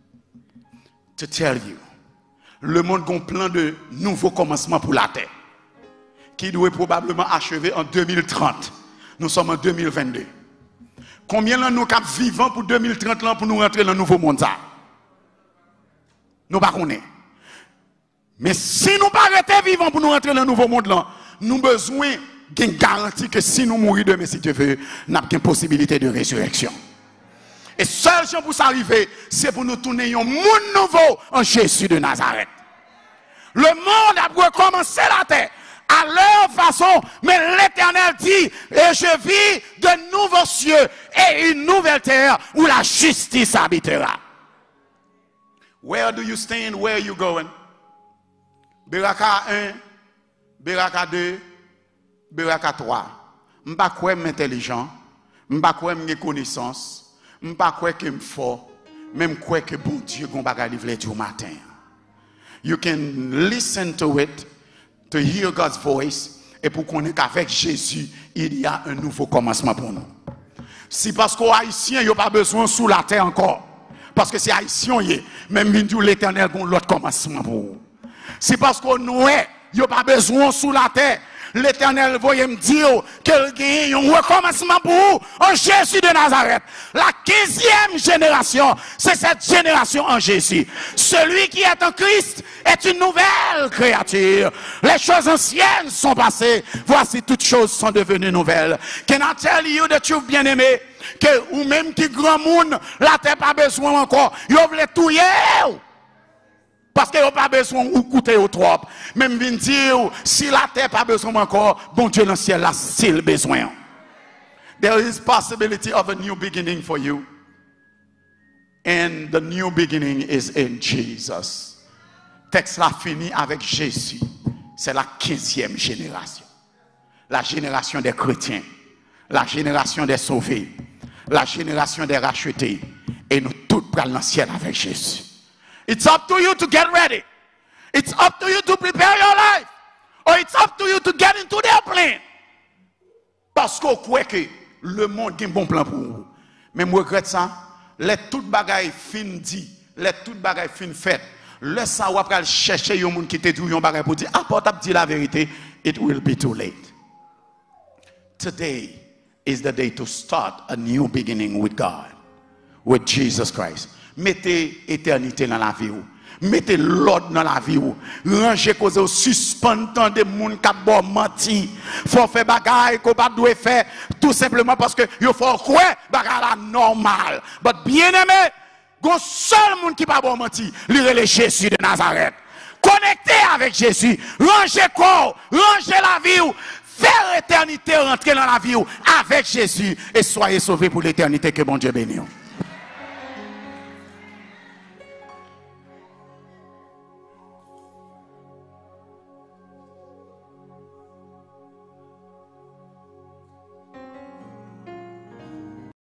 To tell you, le monde a plein de nouveaux commencements pour la terre, qui doit probablement achever en 2030. Nous sommes en 2022. Combien de nous sommes vivants pour 2030 là pour nous rentrer dans le nouveau monde? Nous ne connaissons pas. Mais si nous ne pas rester vivants pour nous rentrer dans le nouveau monde là, nous avons besoin d'une garantie que si nous mourons demain, si tu veux, nous avons une possibilité de résurrection. Et seul chose pour s'arriver, c'est pour nous tourner un monde nouveau en Jésus de Nazareth. Le monde a recommencé la terre à leur façon, mais l'Éternel dit, et je vis de nouveaux cieux et une nouvelle terre où la justice habitera. Where do you stand? Where are you going? Beraka 1, Beraka 2, Beraka 3. Je ne sais pas quoi intelligent, je ne sais pas quoi connaissance. Je ne sais pas quoi que je fort, même quoi que bon Dieu qu'on va livrer du matin. You can listen to it, to hear God's voice, et pour connaître qu'avec Jésus, il y a un nouveau commencement pour nous. Si parce qu'aux Haïtiens, il n'y a pas besoin sous la terre encore, parce que c'est Haïtien, même l'Éternel a l'autre commencement pour vous. Si parce qu'on nous il n'y a pas besoin sous la terre, l'Éternel voyait me dire qu'il y a un recommencement pour vous en Jésus de Nazareth. La 15e génération, c'est cette génération en Jésus. Celui qui est en Christ est une nouvelle créature. Les choses anciennes sont passées. Voici toutes choses sont devenues nouvelles. Can I tell you the truth, bien-aimé? Que ou même qui grand monde, la terre pas besoin encore. Ils veulent tout hier. Parce qu'il n'y a pas besoin de coûter au trop. Même bien dire, si la terre n'a pas besoin encore, bon Dieu dans le ciel a still besoin. There is possibility of a new beginning for you. And the new beginning is in Jesus. Texte là fini avec Jésus. C'est la 15e génération. La génération des chrétiens. La génération des sauvés. La génération des rachetés. Et nous tous prenons le ciel avec Jésus. It's up to you to get ready. It's up to you to prepare your life. Or it's up to you to get into their plan. Parce qu'on croit que le monde a un bon plan pour vous. Mais je regrette ça. Les toutes bagailles fin dit, les toutes bagailles fin faites. Le ça ou après chercher un monde qui te dit un bagaille pour dire, portable dit la vérité, it will be too late. Today is the day to start a new beginning with God, with Jesus Christ. Mettez éternité dans la vie. Mettez l'ordre dans la vie ou. Rangez cause au suspendant des gens qui ont menti. Faut faire bagaille qu'on pas doit faire tout simplement parce que il faut croire bagaille la normal. Mais bien aimé, gon seul monde qui pas bon menti, lui c'est Jésus de Nazareth. Connectez avec Jésus, rangez corps, rangez la vie ou. Faire l'éternité rentrer dans la vie ou avec Jésus et soyez sauvés pour l'éternité que bon Dieu bénisse.